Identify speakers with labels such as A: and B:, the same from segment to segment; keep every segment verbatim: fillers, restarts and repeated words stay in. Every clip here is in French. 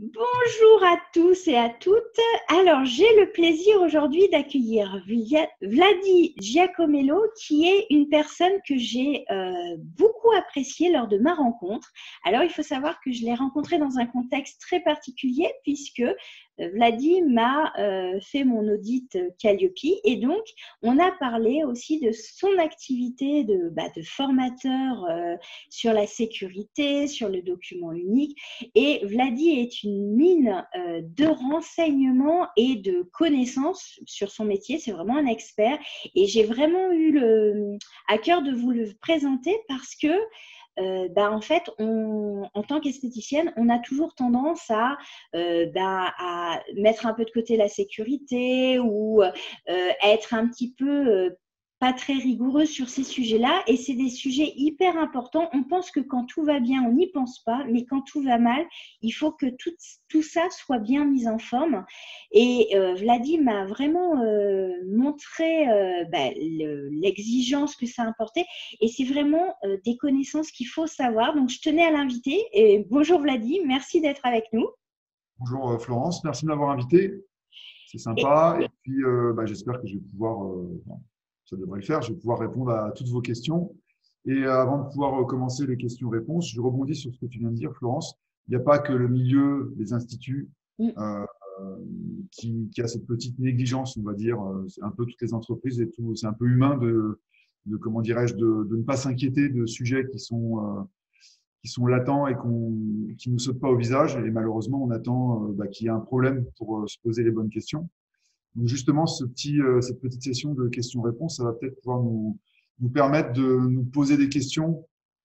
A: Bonjour à tous et à toutes. Alors, j'ai le plaisir aujourd'hui d'accueillir Via- Vladi Giacomello, qui est une personne que j'ai euh, beaucoup appréciée lors de ma rencontre. Alors, il faut savoir que je l'ai rencontré dans un contexte très particulier puisque euh, Vladi m'a euh, fait mon audit Calliope et donc on a parlé aussi de son activité de, bah, de formateur euh, sur la sécurité, sur le document unique. Et Vladi est une mine euh, de renseignements et de connaissances sur son métier. C'est vraiment un expert. Et j'ai vraiment eu le, à cœur de vous le présenter parce que euh, bah, en fait, on, en tant qu'esthéticienne, on a toujours tendance à, euh, bah, à mettre un peu de côté la sécurité ou euh, être un petit peu euh, pas très rigoureux sur ces sujets-là. Et c'est des sujets hyper importants. On pense que quand tout va bien, on n'y pense pas. Mais quand tout va mal, il faut que tout, tout ça soit bien mis en forme. Et euh, Vladi m'a vraiment euh, montré euh, bah, le, l'exigence que ça importait. Et c'est vraiment euh, des connaissances qu'il faut savoir. Donc, je tenais à l'inviter. Et bonjour Vladi, merci d'être avec nous.
B: Bonjour euh, Florence, merci de m'avoir invité. C'est
A: Et,
B: sympa. Et puis, euh, bah, j'espère que je vais pouvoir, euh, bon, ça devrait le faire, je vais pouvoir répondre à toutes vos questions. Et euh, avant de pouvoir euh, commencer les questions-réponses, je rebondis sur ce que tu viens de dire, Florence. Il n'y a pas que le milieu des instituts euh, euh, qui, qui a cette petite négligence, on va dire. Euh, C'est un peu toutes les entreprises et tout. C'est un peu humain de, de comment dirais-je, de, de ne pas s'inquiéter de sujets qui sont euh, qui sont latents et qu'on, qui ne nous sautent pas au visage. Et malheureusement, on attend euh, bah, qu'il y ait un problème pour euh, se poser les bonnes questions. Donc justement, ce petit, euh, cette petite session de questions-réponses, ça va peut-être pouvoir nous, nous permettre de nous poser des questions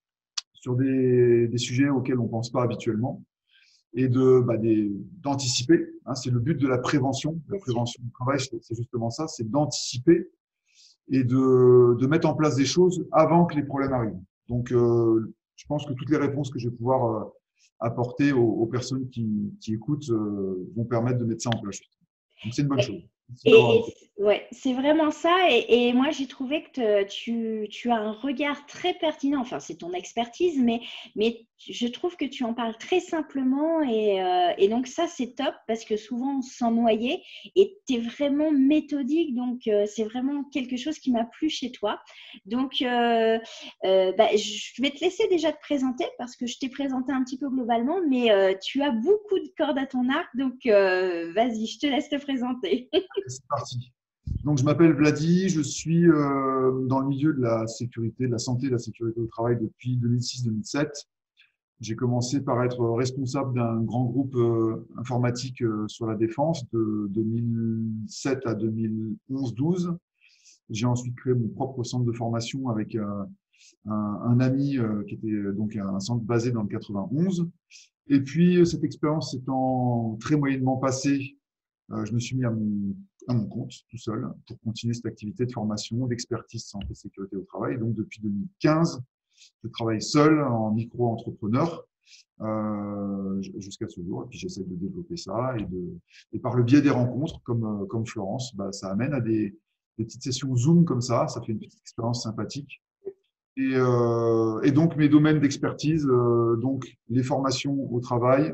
B: sur des, des sujets auxquels on ne pense pas habituellement et de bah, des, d'anticiper. Hein, c'est le but de la prévention. La
A: bien sûr.
B: prévention du travail, c'est justement ça, c'est d'anticiper et de, de mettre en place des choses avant que les problèmes arrivent. Donc, euh, je pense que toutes les réponses que je vais pouvoir euh, apporter aux, aux personnes qui, qui écoutent euh, vont permettre de mettre ça en place. Donc, c'est une bonne chose. Merci de m'avoir
A: Et,
B: invité.
A: et ouais, c'est vraiment ça. Et, et moi, j'ai trouvé que te- tu, tu as un regard très pertinent. Enfin, c'est ton expertise, mais, mais je trouve que tu en parles très simplement. Et, euh, et donc, ça, c'est top parce que souvent, on se sent noyé et tu es vraiment méthodique. Donc, euh, c'est vraiment quelque chose qui m'a plu chez toi. Donc, euh, euh, bah, je vais te laisser déjà te présenter parce que je t'ai présenté un petit peu globalement, mais euh, tu as beaucoup de cordes à ton arc. Donc, euh, vas-y, je te laisse te présenter.
B: C'est parti. Donc, je m'appelle Vladi, je suis euh, dans le milieu de la sécurité, de la santé et de la sécurité au travail depuis deux mille six deux mille sept. J'ai commencé par être responsable d'un grand groupe euh, informatique euh, sur la défense de deux mille sept à deux mille onze douze. J'ai ensuite créé mon propre centre de formation avec euh, un, un ami euh, qui était euh, donc un centre basé dans le quatre-vingt-onze. Et puis, euh, cette expérience s'étant très moyennement passée, euh, je me suis mis à mon, à mon compte tout seul pour continuer cette activité de formation, d'expertise santé et sécurité au travail. Et donc, depuis deux mille quinze, je travaille seul en micro-entrepreneur euh, jusqu'à ce jour. Et puis, j'essaie de développer ça. Et, de, et par le biais des rencontres, comme, euh, comme Florence, bah, ça amène à des, des petites sessions Zoom comme ça. Ça fait une petite expérience sympathique. Et, euh, et donc, mes domaines d'expertise, euh, donc les formations au travail,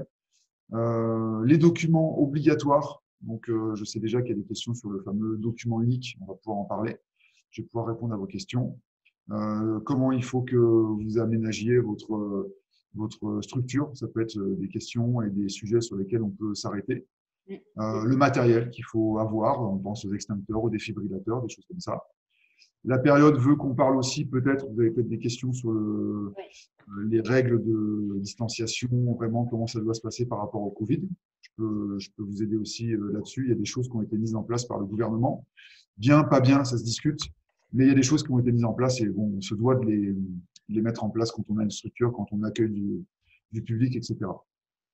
B: euh, les documents obligatoires. Donc, euh, je sais déjà qu'il y a des questions sur le fameux document unique. On va pouvoir en parler. Je vais pouvoir répondre à vos questions. Euh, comment il faut que vous aménagiez votre, votre structure. Ça peut être des questions et des sujets sur lesquels on peut s'arrêter. Euh, le matériel qu'il faut avoir. On pense aux extincteurs, aux défibrillateurs, des choses comme ça. La période veut qu'on parle aussi, peut-être, vous avez peut-être des questions sur le,
A: Ouais.
B: les règles de distanciation, vraiment comment ça doit se passer par rapport au Covid. Je peux, je peux vous aider aussi euh, là-dessus. Il y a des choses qui ont été mises en place par le gouvernement. Bien, pas bien, ça se discute. Mais il y a des choses qui ont été mises en place et bon, on se doit de les, de les mettre en place quand on a une structure, quand on accueille du, du public, et cetera.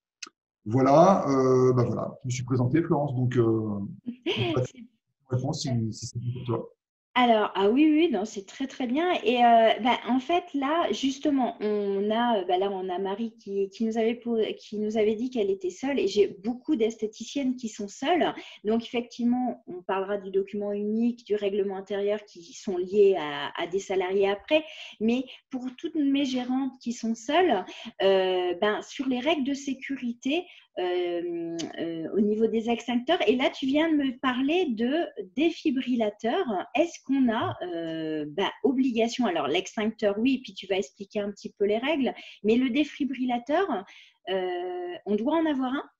B: Voilà, euh, bah voilà, je me suis présenté, Florence, donc euh, on peut réponse si, si c'est bon pour toi.
A: Alors, ah oui, oui, non, c'est très très bien. Et euh, bah, en fait, là, justement, on a, euh, bah, là, on a Marie qui, qui nous avait, po- qui nous avait dit qu'elle était seule et j'ai beaucoup d'esthéticiennes qui sont seules. Donc, effectivement, on parlera du document unique, du règlement intérieur qui sont liés à, à des salariés après. Mais pour toutes mes gérantes qui sont seules, euh, ben, sur les règles de sécurité, euh, euh, au niveau des extincteurs. Et là, tu viens de me parler de défibrillateur. Est-ce qu'on a euh, bah, obligation? Alors, l'extincteur, oui, puis tu vas expliquer un petit peu les règles, mais le défibrillateur, euh, on doit en avoir un?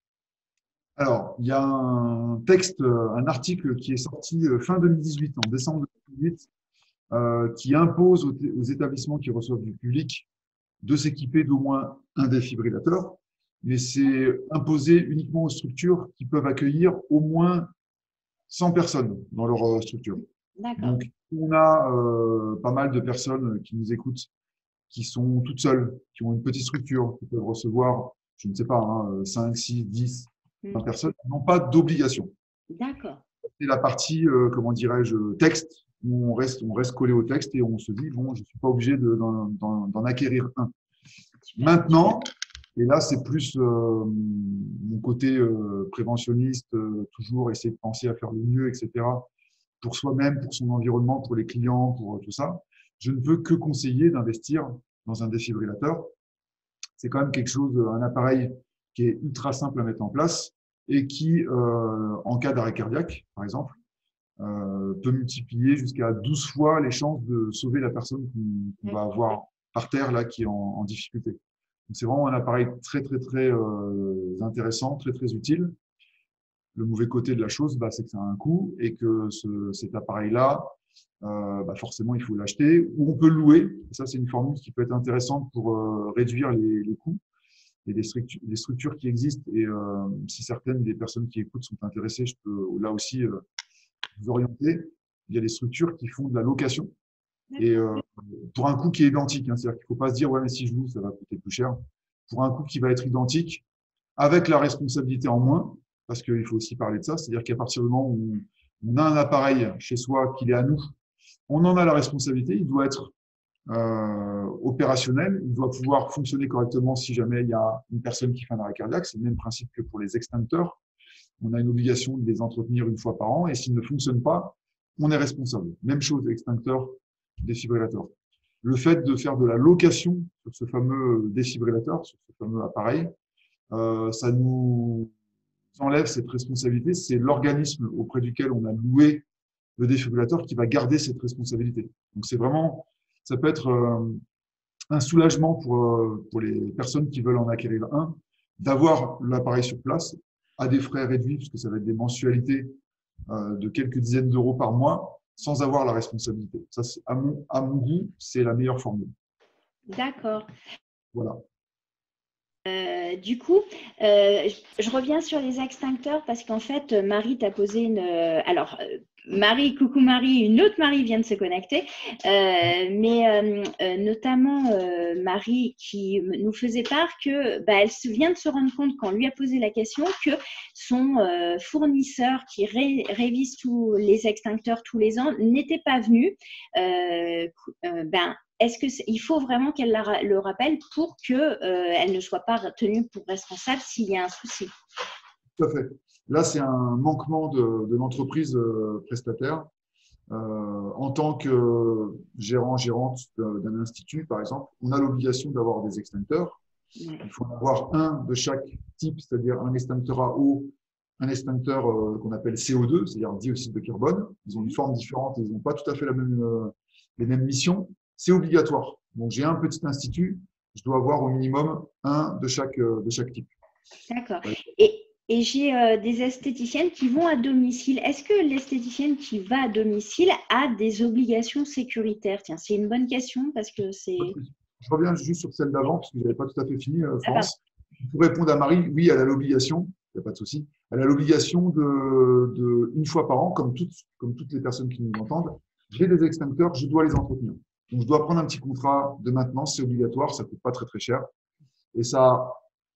B: Alors, il y a un texte, un article qui est sorti fin deux mille dix-huit, en décembre deux mille dix-huit, euh, qui impose aux, aux établissements qui reçoivent du public de s'équiper d'au moins un défibrillateur, mais c'est imposé uniquement aux structures qui peuvent accueillir au moins cent personnes dans leur structure. Donc, on a euh, pas mal de personnes qui nous écoutent, qui sont toutes seules, qui ont une petite structure, qui peuvent recevoir, je ne sais pas, hein, cinq, six, dix, vingt personnes, qui n'ont pas d'obligation.
A: D'accord.
B: C'est la partie, euh, comment dirais-je, texte, où on reste, on reste collé au texte et on se dit, bon, je ne suis pas obligé d'en acquérir un. Super. Maintenant, et là, c'est plus euh, mon côté euh, préventionniste, euh, toujours essayer de penser à faire le mieux, et cetera, pour soi-même, pour son environnement, pour les clients, pour tout ça. Je ne peux que conseiller d'investir dans un défibrillateur. C'est quand même quelque chose, un appareil qui est ultra simple à mettre en place et qui, euh, en cas d'arrêt cardiaque, par exemple, euh, peut multiplier jusqu'à douze fois les chances de sauver la personne qu'on qu'on va avoir par terre, là, qui est en, en difficulté. Donc, c'est vraiment un appareil très, très, très euh, intéressant, très, très utile. Le mauvais côté de la chose, bah, c'est que ça a un coût et que ce, cet appareil-là, euh, bah, forcément, il faut l'acheter ou on peut le louer. Et ça, c'est une formule qui peut être intéressante pour euh, réduire les, les coûts. Il y a des structures, des structures qui existent et euh, si certaines des personnes qui écoutent sont intéressées, je peux là aussi euh, vous orienter. Il y a des structures qui font de la location et euh, pour un coût qui est identique. Hein, c'est-à-dire qu'il ne faut pas se dire, ouais, mais si je loue, ça va coûter plus cher. Pour un coût qui va être identique, avec la responsabilité en moins, parce qu'il faut aussi parler de ça, c'est-à-dire qu'à partir du moment où on a un appareil chez soi, qu'il est à nous, on en a la responsabilité, il doit être euh, opérationnel, il doit pouvoir fonctionner correctement si jamais il y a une personne qui fait un arrêt cardiaque. C'est le même principe que pour les extincteurs. On a une obligation de les entretenir une fois par an et s'ils ne fonctionnent pas, on est responsable. Même chose, extincteur, défibrillateur. Le fait de faire de la location sur ce fameux défibrillateur, sur ce fameux appareil, euh, ça nous enlève cette responsabilité. C'est l'organisme auprès duquel on a loué le défibrillateur qui va garder cette responsabilité. Donc, c'est vraiment, ça peut être euh, un soulagement pour, euh, pour les personnes qui veulent en acquérir un, d'avoir l'appareil sur place à des frais réduits, puisque ça va être des mensualités euh, de quelques dizaines d'euros par mois, sans avoir la responsabilité. Ça, à mon, à mon goût, c'est la meilleure formule.
A: D'accord.
B: Voilà.
A: Euh, du coup, euh, je, je reviens sur les extincteurs parce qu'en fait, Marie t'a posé une… Euh, alors, euh, Marie, coucou Marie, une autre Marie vient de se connecter, euh, mais euh, euh, notamment euh, Marie qui nous faisait part que bah, elle se vient de se rendre compte quand on lui a posé la question que son euh, fournisseur qui ré, révise tous les extincteurs tous les ans n'était pas venu. Euh, euh, ben, Est-ce qu'il faut vraiment qu'elle le rappelle pour qu'elle euh, ne soit pas tenue pour responsable s'il y a un souci?
B: Tout à fait. Là, c'est un manquement de, de l'entreprise euh, prestataire. Euh, en tant que gérant, gérante d'un institut, par exemple, on a l'obligation d'avoir des extincteurs. Ouais. Il faut en avoir un de chaque type, c'est-à-dire un extincteur à eau, un extincteur euh, qu'on appelle C O deux, c'est-à-dire dioxyde de carbone. Ils ont une forme différente, ils n'ont pas tout à fait la même, euh, les mêmes missions. C'est obligatoire. Donc, j'ai un petit institut, je dois avoir au minimum un de chaque, de chaque type.
A: D'accord. Ouais. Et, et j'ai euh, des esthéticiennes qui vont à domicile. Est-ce que l'esthéticienne qui va à domicile a des obligations sécuritaires? Tiens, c'est une bonne question parce que c'est…
B: Je reviens juste sur celle d'avant parce que je n'avais pas tout à fait fini, euh, France. Ah, pour répondre à Marie, oui, elle a l'obligation, il n'y a pas de souci, elle a l'obligation de, de, une fois par an, comme toutes, comme toutes les personnes qui nous entendent, j'ai des extincteurs, je dois les entretenir. Donc, je dois prendre un petit contrat de maintenance, c'est obligatoire, ça ne coûte pas très, très cher. Et ça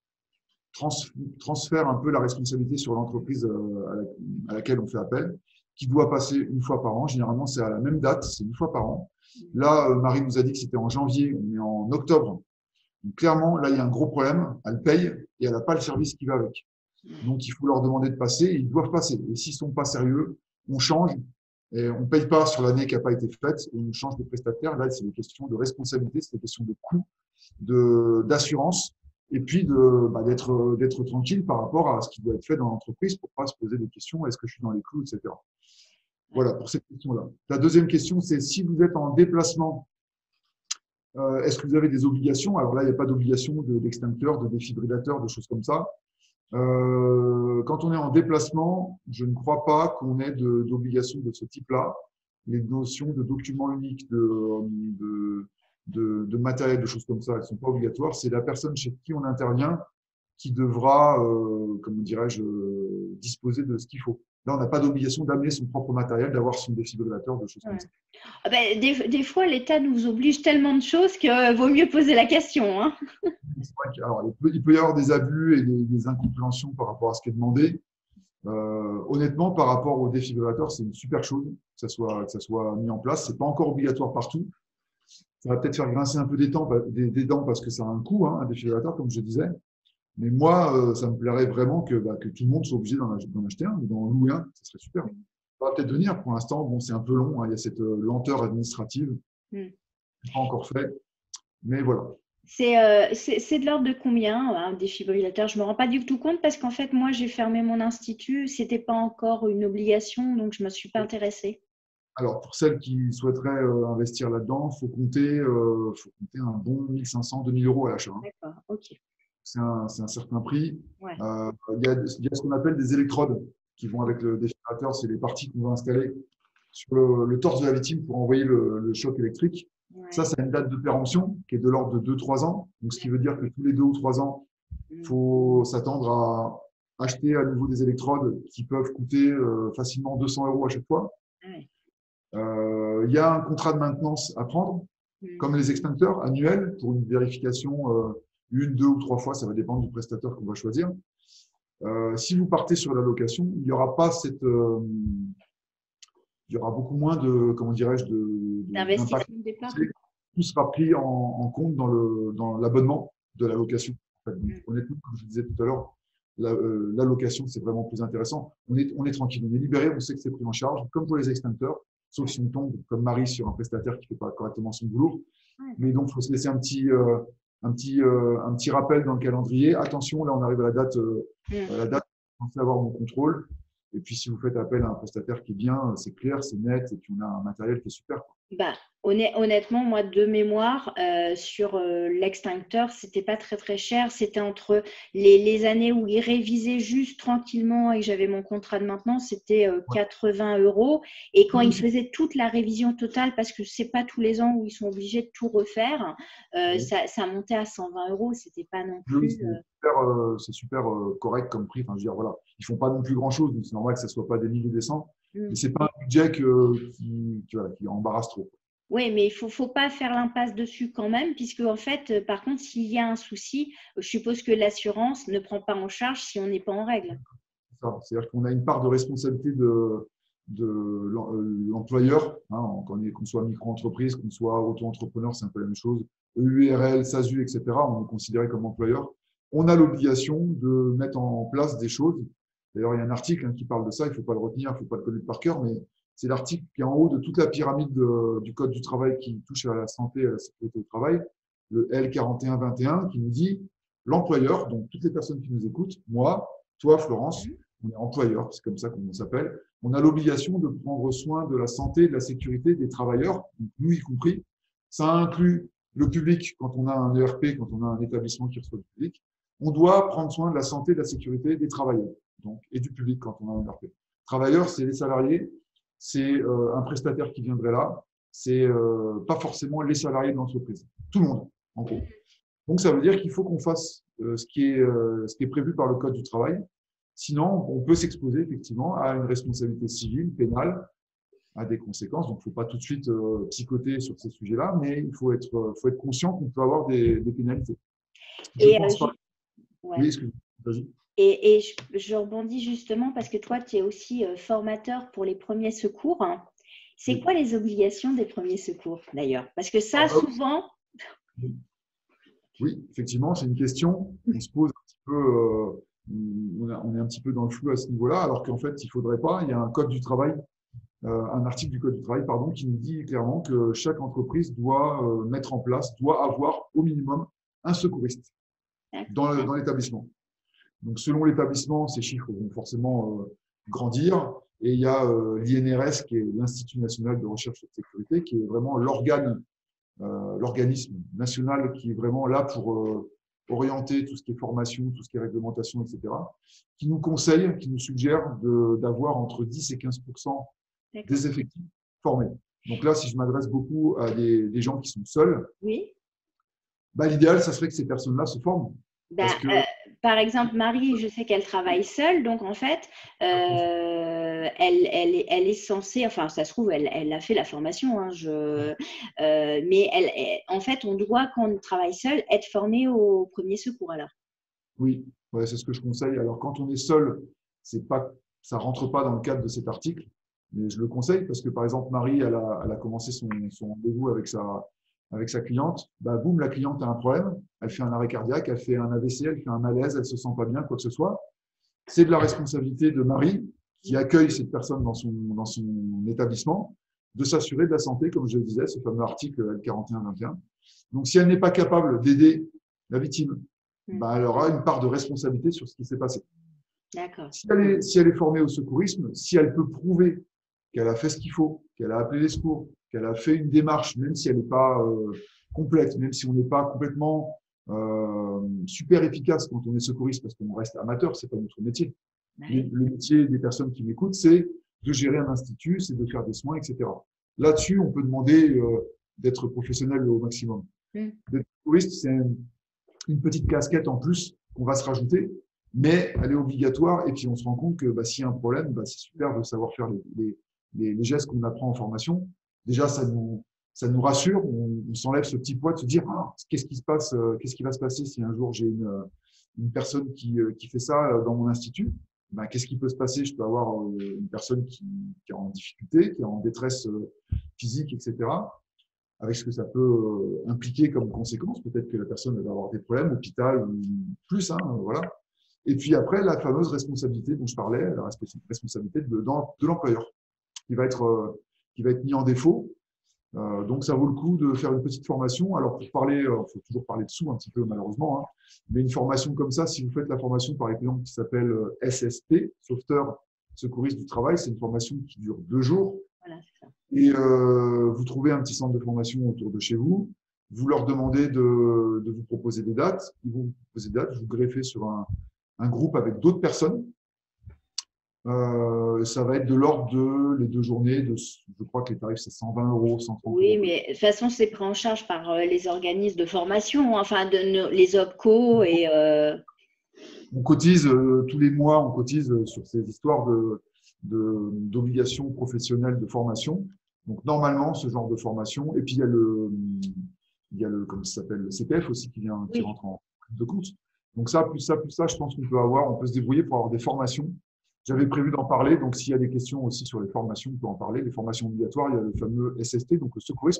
B: trans transfère un peu la responsabilité sur l'entreprise à, la, à laquelle on fait appel, qui doit passer une fois par an. Généralement, c'est à la même date, c'est une fois par an. Là, Marie nous a dit que c'était en janvier, on est en octobre. Donc, clairement, là, il y a un gros problème. Elle paye et elle n'a pas le service qui va avec. Donc, il faut leur demander de passer et ils doivent passer. Et s'ils ne sont pas sérieux, on change. Et on ne paye pas sur l'année qui n'a pas été faite, on change de prestataire. Là, c'est des questions de responsabilité, c'est des questions de coût, d'assurance. et puis de, bah, d'être, d'être tranquille par rapport à ce qui doit être fait dans l'entreprise pour pas se poser des questions, est-ce que je suis dans les clous, et cetera. Voilà, pour cette question-là. La deuxième question, c'est si vous êtes en déplacement, euh, est-ce que vous avez des obligations? Alors là, il n'y a pas d'obligation de, d'extincteur, de défibrillateur, de choses comme ça. Euh, quand on est en déplacement, je ne crois pas qu'on ait de, d'obligations de ce type-là. Les notions de documents uniques, de, de, de, de matériel, de choses comme ça, elles ne sont pas obligatoires. C'est la personne chez qui on intervient qui devra, euh, comment dirais-je, disposer de ce qu'il faut. Là, on n'a pas d'obligation d'amener son propre matériel, d'avoir son défibrillateur, de choses
A: Ouais.
B: comme ça.
A: Ah ben, des, des fois, l'État nous oblige tellement de choses qu'il euh, vaut mieux poser la question. Hein.
B: C'est vrai qu'il alors, il, peut, il peut y avoir des abus et des, des incompréhensions par rapport à ce qui est demandé. Euh, honnêtement, par rapport au défibrillateur, c'est une super chose que ça soit, que ça soit mis en place. C'est pas encore obligatoire partout. Ça va peut-être faire grincer un peu des, temps, des, des dents parce que ça a un coût, hein, un défibrillateur, comme je disais. Mais moi, euh, ça me plairait vraiment que, bah, que tout le monde soit obligé d'en acheter un ou d'en louer un. Ça serait super. Ça va peut-être venir. Pour l'instant, bon, c'est un peu long. Hein, il y a cette euh, lenteur administrative. Mm. Pas encore fait. Mais voilà.
A: C'est euh, de l'ordre de combien un défibrillateur? Je ne me rends pas du tout compte parce qu'en fait, moi, j'ai fermé mon institut. Ce n'était pas encore une obligation, donc je ne me suis pas intéressée.
B: Alors, pour celles qui souhaiteraient euh, investir là-dedans, il faut compter, euh, faut compter un bon mille cinq cents, deux mille euros à l'achat. Hein.
A: D'accord, ok.
B: C'est un, un certain prix.
A: Ouais.
B: Euh, il y a, il y a ce qu'on appelle des électrodes qui vont avec le défibrillateur. C'est les parties qu'on va installer sur le, le torse de la victime pour envoyer le, le choc électrique. Ouais. Ça, ça a une date de péremption qui est de l'ordre de deux à trois ans. Donc, ce qui veut dire que tous les deux ou trois ans, il faut s'attendre à acheter à nouveau des électrodes qui peuvent coûter euh, facilement deux cents euros à chaque fois. Ouais. Euh, il y a un contrat de maintenance à prendre, mmh. comme les extincteurs annuels, pour une vérification euh, une, deux ou trois fois, ça va dépendre du prestataire qu'on va choisir. Euh, si vous partez sur la location, il n'y aura pas cette, euh, il y aura beaucoup moins de, comment dirais-je,
A: d'investissement de départ.
B: Tout sera pris en, en compte dans le dans l'abonnement de la location. En fait. Donc, mmh. Honnêtement, comme je disais tout à l'heure, la, euh, la location c'est vraiment plus intéressant. On est, on est tranquille, on est libéré, on sait que c'est pris en charge, comme pour les extincteurs. Sauf si on tombe, comme Marie, sur un prestataire qui ne fait pas correctement son boulot. Mais donc, il faut se laisser un petit, euh, un, petit, euh, un petit rappel dans le calendrier. Attention, là, on arrive à la date, euh, à la date, je pense avoir mon contrôle. Et puis, si vous faites appel à un prestataire qui est bien, c'est clair, c'est net, et puis on a un matériel qui est super.
A: Bah, honnêtement, moi, de mémoire, euh, sur euh, l'extincteur, c'était pas très très cher. C'était entre les, les années où ils révisaient juste tranquillement et que j'avais mon contrat de maintenance, c'était euh, quatre-vingts euros. Et quand mmh. ils faisaient toute la révision totale, parce que c'est pas tous les ans où ils sont obligés de tout refaire, euh, mmh. ça, ça montait à cent vingt euros. C'était pas non plus.
B: Oui, c'est super, euh, c'est super euh, correct comme prix. Enfin, je veux dire, voilà, ils font pas non plus grand chose, donc c'est normal que ça soit pas des milliers, des cents. Mmh. Et c'est pas un budget que, qui, qui, voilà, qui embarrasse trop.
A: Oui, mais il ne faut, faut pas faire l'impasse dessus quand même, puisque en fait, par contre, s'il y a un souci, je suppose que l'assurance ne prend pas en charge si on n'est pas en règle.
B: C'est-à-dire qu'on a une part de responsabilité de, de l'employeur, hein, qu'on soit micro-entreprise, qu'on soit auto-entrepreneur, c'est un peu la même chose, E U R L, SASU, et cetera. On est considéré comme employeur. On a l'obligation de mettre en place des choses. D'ailleurs, il y a un article hein, qui parle de ça, il ne faut pas le retenir, il ne faut pas le connaître par cœur, mais c'est l'article qui est en haut de toute la pyramide de, du Code du travail qui touche à la santé et à la sécurité au travail, le L quarante et un vingt et un, qui nous dit l'employeur, donc toutes les personnes qui nous écoutent, moi, toi, Florence, on est employeur, c'est comme ça qu'on s'appelle, on a l'obligation de prendre soin de la santé et de la sécurité des travailleurs, donc nous y compris. Ça inclut le public quand on a un E R P, quand on a un établissement qui reçoit du public. On doit prendre soin de la santé et de la sécurité des travailleurs, donc, et du public quand on a un E R P. Travailleurs, c'est les salariés. C'est euh, un prestataire qui viendrait là, c'est euh, pas forcément les salariés de l'entreprise, tout le monde, en gros. Donc, ça veut dire qu'il faut qu'on fasse euh, ce, qui est, euh, ce qui est prévu par le Code du travail. Sinon, on peut s'exposer effectivement à une responsabilité civile, pénale, à des conséquences. Donc, il ne faut pas tout de suite euh, psychoter sur ces sujets-là, mais il faut être, euh, faut être conscient qu'on peut avoir des, des pénalités. Je
A: Et
B: pense
A: euh,
B: pas.
A: Ouais.
B: Oui, excuse-moi. Vas-y.
A: Et, et je, je rebondis justement parce que toi, tu es aussi euh, formateur pour les premiers secours. Hein. C'est oui. quoi les obligations des premiers secours d'ailleurs? Parce que ça, ah, souvent…
B: Oui, effectivement, c'est une question. On se pose un petit peu, euh, on, a, on est un petit peu dans le flou à ce niveau-là, alors qu'en fait, il ne faudrait pas. Il y a un code du travail, euh, un article du code du travail, pardon, qui nous dit clairement que chaque entreprise doit euh, mettre en place, doit avoir au minimum un secouriste. dans, le- dans l'établissement. Donc, selon l'établissement, ces chiffres vont forcément euh, grandir. Et il y a euh, l'I N R S, qui est l'Institut national de recherche et de sécurité, qui est vraiment l'organe, euh, l'organisme national qui est vraiment là pour euh, orienter tout ce qui est formation, tout ce qui est réglementation, et cetera, qui nous conseille, qui nous suggère de, d'avoir entre dix et quinze pour cent des effectifs formés. Donc là, si je m'adresse beaucoup à des, des gens qui sont seuls,
A: Oui.
B: bah, l'idéal, ça serait que ces personnes-là se forment.
A: Bah,
B: Parce que,
A: euh, par exemple, Marie, je sais qu'elle travaille seule, donc en fait, euh, elle, elle, est, elle est censée, enfin, ça se trouve, elle, elle a fait la formation, hein, je, euh, mais elle, elle- en fait, on doit, quand on travaille seul, être formé au premier secours alors.
B: oui, ouais, c'est ce que je conseille. Alors, quand on est seul, c'est pas, ça rentre pas dans le cadre de cet article, mais je le conseille parce que, par exemple, Marie, elle a, elle a commencé son, son rendez-vous avec sa, avec sa cliente. Bah, boum, la cliente a un problème. Elle fait un arrêt cardiaque, elle fait un A V C, elle fait un malaise, elle se sent pas bien, quoi que ce soit. C'est de la responsabilité de Marie, qui accueille cette personne dans son, dans son établissement, de s'assurer de la santé, comme je le disais, ce fameux article L quarante et un vingt et un. Donc, si elle n'est pas capable d'aider la victime, bah, elle aura une part de responsabilité sur ce qui s'est passé.
A: D'accord.
B: Si elle est, si elle est formée au secourisme, si elle peut prouver qu'elle a fait ce qu'il faut, qu'elle a appelé les secours, qu'elle a fait une démarche, même si elle n'est pas euh, complète, même si on n'est pas complètement euh, super efficace quand on est secouriste, parce qu'on reste amateur, c'est pas notre métier.
A: Ouais.
B: Le métier des personnes qui m'écoutent, c'est de gérer un institut, c'est de faire des soins, et cetera. Là-dessus, on peut demander euh, d'être professionnel au maximum.
A: Mm.
B: D'être secouriste, c'est un, une petite casquette en plus qu'on va se rajouter, mais elle est obligatoire. Et puis, on se rend compte que bah, s'il y a un problème, bah, c'est super de savoir faire les, les, les, les gestes qu'on apprend en formation. Déjà, ça nous, ça nous rassure. On, on s'enlève ce petit poids de se dire ah, qu'est-ce qui se passe, euh, qu'est-ce qui va se passer si un jour j'ai une, une personne qui, euh, qui fait ça dans mon institut. Ben, qu'est-ce qui peut se passer? Je peux avoir euh, une personne qui, qui est en difficulté, qui est en détresse euh, physique, et cetera, avec ce que ça peut euh, impliquer comme conséquence. Peut-être que la personne va avoir des problèmes, hôpital ou plus, hein, voilà. Et puis après, la fameuse responsabilité dont je parlais, la responsabilité de, de l'employeur, qui va être, euh, qui va être mis en défaut. Euh, donc, ça vaut le coup de faire une petite formation. Alors, pour parler, il euh, faut toujours parler de sous un petit peu, malheureusement, hein, mais une formation comme ça, si vous faites la formation, par exemple, qui s'appelle euh, S S P, Sauveteur Secouriste du Travail, c'est une formation qui dure deux jours.
A: Voilà, c'est ça.
B: Et euh, vous trouvez un petit centre de formation autour de chez vous, vous leur demandez de, de vous proposer des dates, ils vont vous proposer des dates, vous greffez sur un, un groupe avec d'autres personnes. Euh, ça va être de l'ordre de les deux journées, de, je crois que les tarifs c'est cent vingt euros, cent trente
A: Oui,
B: euros.
A: mais de toute façon, c'est pris en charge par euh, les organismes de formation, enfin de nos- les OPCO et euh,
B: On cotise euh, tous les mois, on cotise euh, sur ces histoires de, de, d'obligations professionnelles de formation. Donc normalement, ce genre de formation, et puis il y a le, il y a le, comment ça s'appelle, le C P F aussi qui vient, qui
A: oui.
B: rentre en compte de compte. Donc ça, plus ça, plus ça, je pense qu'on peut avoir, on peut se débrouiller pour avoir des formations. J'avais prévu d'en parler, donc s'il y a des questions aussi sur les formations, on peut en parler. Les formations obligatoires, il y a le fameux S S T, donc le secourisme.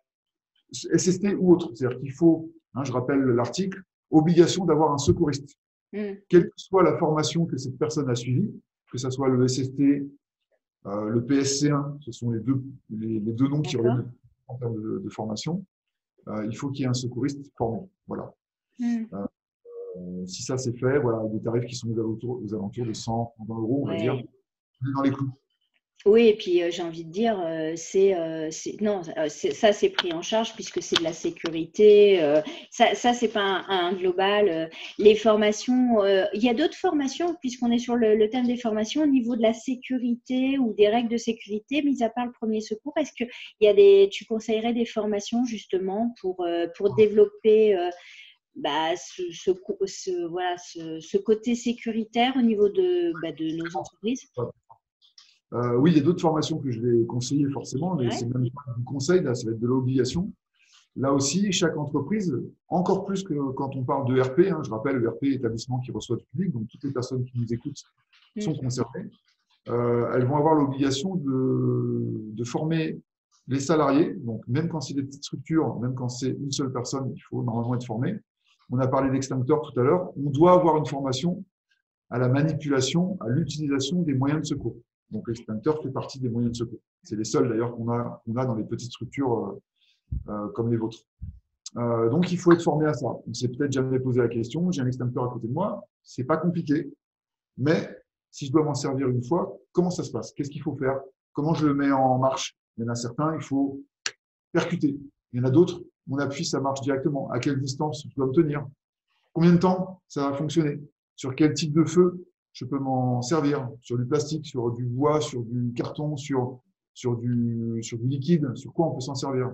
B: S S T ou autre, c'est-à-dire qu'il faut, hein, je rappelle l'article, obligation d'avoir un secouriste.
A: Mm.
B: Quelle que soit la formation que cette personne a suivie, que ce soit le S S T, euh, le P S C un, ce sont les deux, les, les deux noms qui
A: D'accord.
B: reviennent en termes de, de formation, euh, il faut qu'il y ait un secouriste formé. Voilà.
A: Mm.
B: Euh, si ça c'est fait, voilà, des tarifs qui sont aux alentours, aux alentours de cent vingt euros, on va
A: Ouais.
B: dire, on est dans les clous.
A: Oui, et puis euh, j'ai envie de dire, euh, c'est, euh, c'est- non, euh, c'est- ça c'est pris en charge puisque c'est de la sécurité. euh, ça, ça c'est pas un, un global. euh, les formations, euh, il y a d'autres formations puisqu'on est sur le, le thème des formations au niveau de la sécurité ou des règles de sécurité, mis à part le premier secours. Est-ce que il y a des, tu conseillerais des formations justement pour euh, pour développer euh, bah, ce, ce, ce- voilà, ce, ce côté sécuritaire au niveau de, bah, de nos entreprises?
B: Euh, oui, il y a d'autres formations que je vais conseiller forcément, mais
A: Ouais.
B: c'est même pas un conseil, là, ça va être de l'obligation. Là aussi, chaque entreprise, encore plus que quand on parle de R P, hein, je rappelle, le R P, établissement qui reçoit du public, donc toutes les personnes qui nous écoutent sont concernées, euh, elles vont avoir l'obligation de, de former les salariés, donc même quand c'est des petites structures, même quand c'est une seule personne, il faut normalement être formé. On a parlé d'extincteurs tout à l'heure, on doit avoir une formation à la manipulation, à l'utilisation des moyens de secours. Donc l'extincteur fait partie des moyens de secours. C'est les seuls d'ailleurs qu'on a, qu'on a dans les petites structures euh, euh, comme les vôtres. Euh, donc, il faut être formé à ça. On ne s'est peut-être jamais posé la question. J'ai un extincteur à côté de moi. C'est pas compliqué. Mais si je dois m'en servir une fois, comment ça se passe? Qu'est-ce qu'il faut faire? Comment je le mets en marche? Il y en a certains, il faut percuter. Il y en a d'autres, mon appui, ça marche directement. À quelle distance je dois me tenir? Combien de temps ça va fonctionner? Sur quel type de feu je peux m'en servir? Sur du plastique, sur du bois, sur du carton, sur, sur, du, sur du liquide? Sur quoi on peut s'en servir?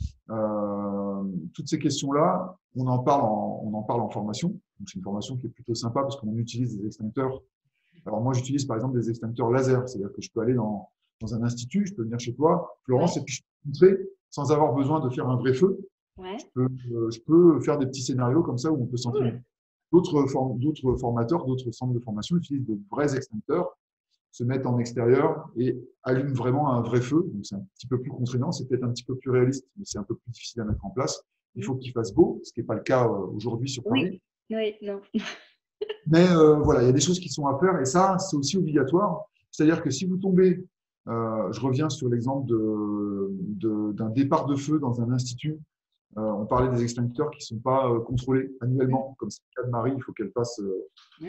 B: Euh, toutes ces questions-là, on en parle en, on en parle en formation. Donc, c'est une formation qui est plutôt sympa parce qu'on utilise des extincteurs. Alors, moi, j'utilise par exemple des extincteurs laser. C'est-à-dire que je peux aller dans, dans un institut, je peux venir chez toi, Florence,
A: Ouais.
B: et puis je peux montrer sans avoir besoin de faire un vrai feu.
A: Ouais.
B: Je peux, euh, je peux faire des petits scénarios comme ça où on peut s'entraîner.
A: Cool.
B: D'autres form d'autres formateurs, d'autres centres de formation utilisent de vrais extincteurs, se mettent en extérieur et allument vraiment un vrai feu. Donc, c'est un petit peu plus contraignant, c'est peut-être un petit peu plus réaliste, mais c'est un peu plus difficile à mettre en place. Il faut qu'il fasse beau, ce qui n'est pas le cas aujourd'hui sur Paris.
A: Oui, oui, non.
B: Mais euh, voilà, il y a des choses qui sont à faire et ça, c'est aussi obligatoire. C'est-à-dire que si vous tombez, euh, je reviens sur l'exemple de, de, d'un départ de feu dans un institut. Euh, on parlait des extincteurs qui ne sont pas euh, contrôlés annuellement, comme c'est le cas de Marie, il faut qu'elle fasse euh,
A: Mmh.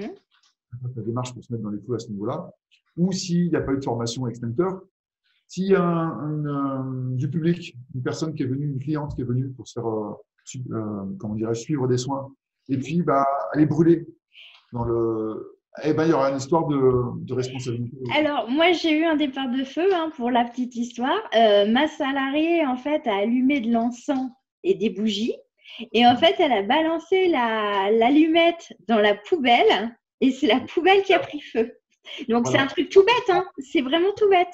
B: la démarche pour se mettre dans les feux à ce niveau-là. Ou s'il n'y a pas eu de formation extincteur, s'il y a un, un, un, du public, une personne qui est venue, une cliente qui est venue pour se faire, euh, euh, comment dirais-je, suivre des soins, et puis bah, elle est brûlée dans le, eh ben il y aura une histoire de, de responsabilité.
A: Alors, moi, j'ai eu un départ de feu, hein, pour la petite histoire. Euh, ma salariée, en fait, a allumé de l'encens et des bougies. Et en fait, elle a balancé la, l'allumette dans la poubelle. Et c'est la poubelle qui a pris feu. Donc, voilà. C'est un truc tout bête. Hein. C'est vraiment tout bête.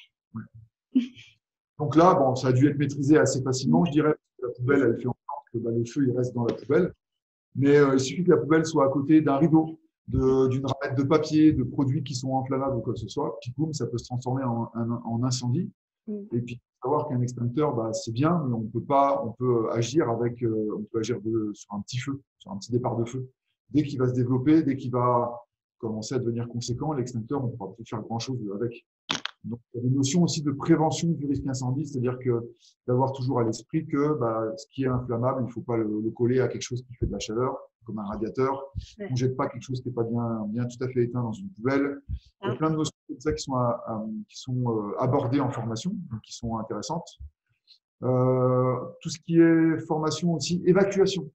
B: Ouais. Donc là, bon, ça a dû être maîtrisé assez facilement, je dirais. La poubelle, elle fait en sorte que bah, le feu, il reste dans la poubelle. Mais euh, il suffit que la poubelle soit à côté d'un rideau, d'une ramette de papier, de produits qui sont inflammables ou quoi que ce soit. Puis boum, ça peut se transformer en, en, en incendie. Mm. Et puis, savoir qu'un extincteur, bah, c'est bien, mais on peut pas, on peut agir avec, euh, on peut agir de, sur un petit feu, sur un petit départ de feu. Dès qu'il va se développer, dès qu'il va commencer à devenir conséquent, l'extincteur, on ne pourra plus faire grand-chose avec. Donc, il y a des notions aussi de prévention du risque incendie, c'est-à-dire que d'avoir toujours à l'esprit que bah, ce qui est inflammable, il ne faut pas le, le coller à quelque chose qui fait de la chaleur, comme un radiateur. Ouais. On ne jette pas quelque chose qui n'est pas bien, bien tout à fait éteint dans une poubelle. Il y a plein de notions comme ça qui sont, à, à, qui sont euh, abordées en formation, donc qui sont intéressantes. Euh, tout ce qui est formation aussi, évacuation,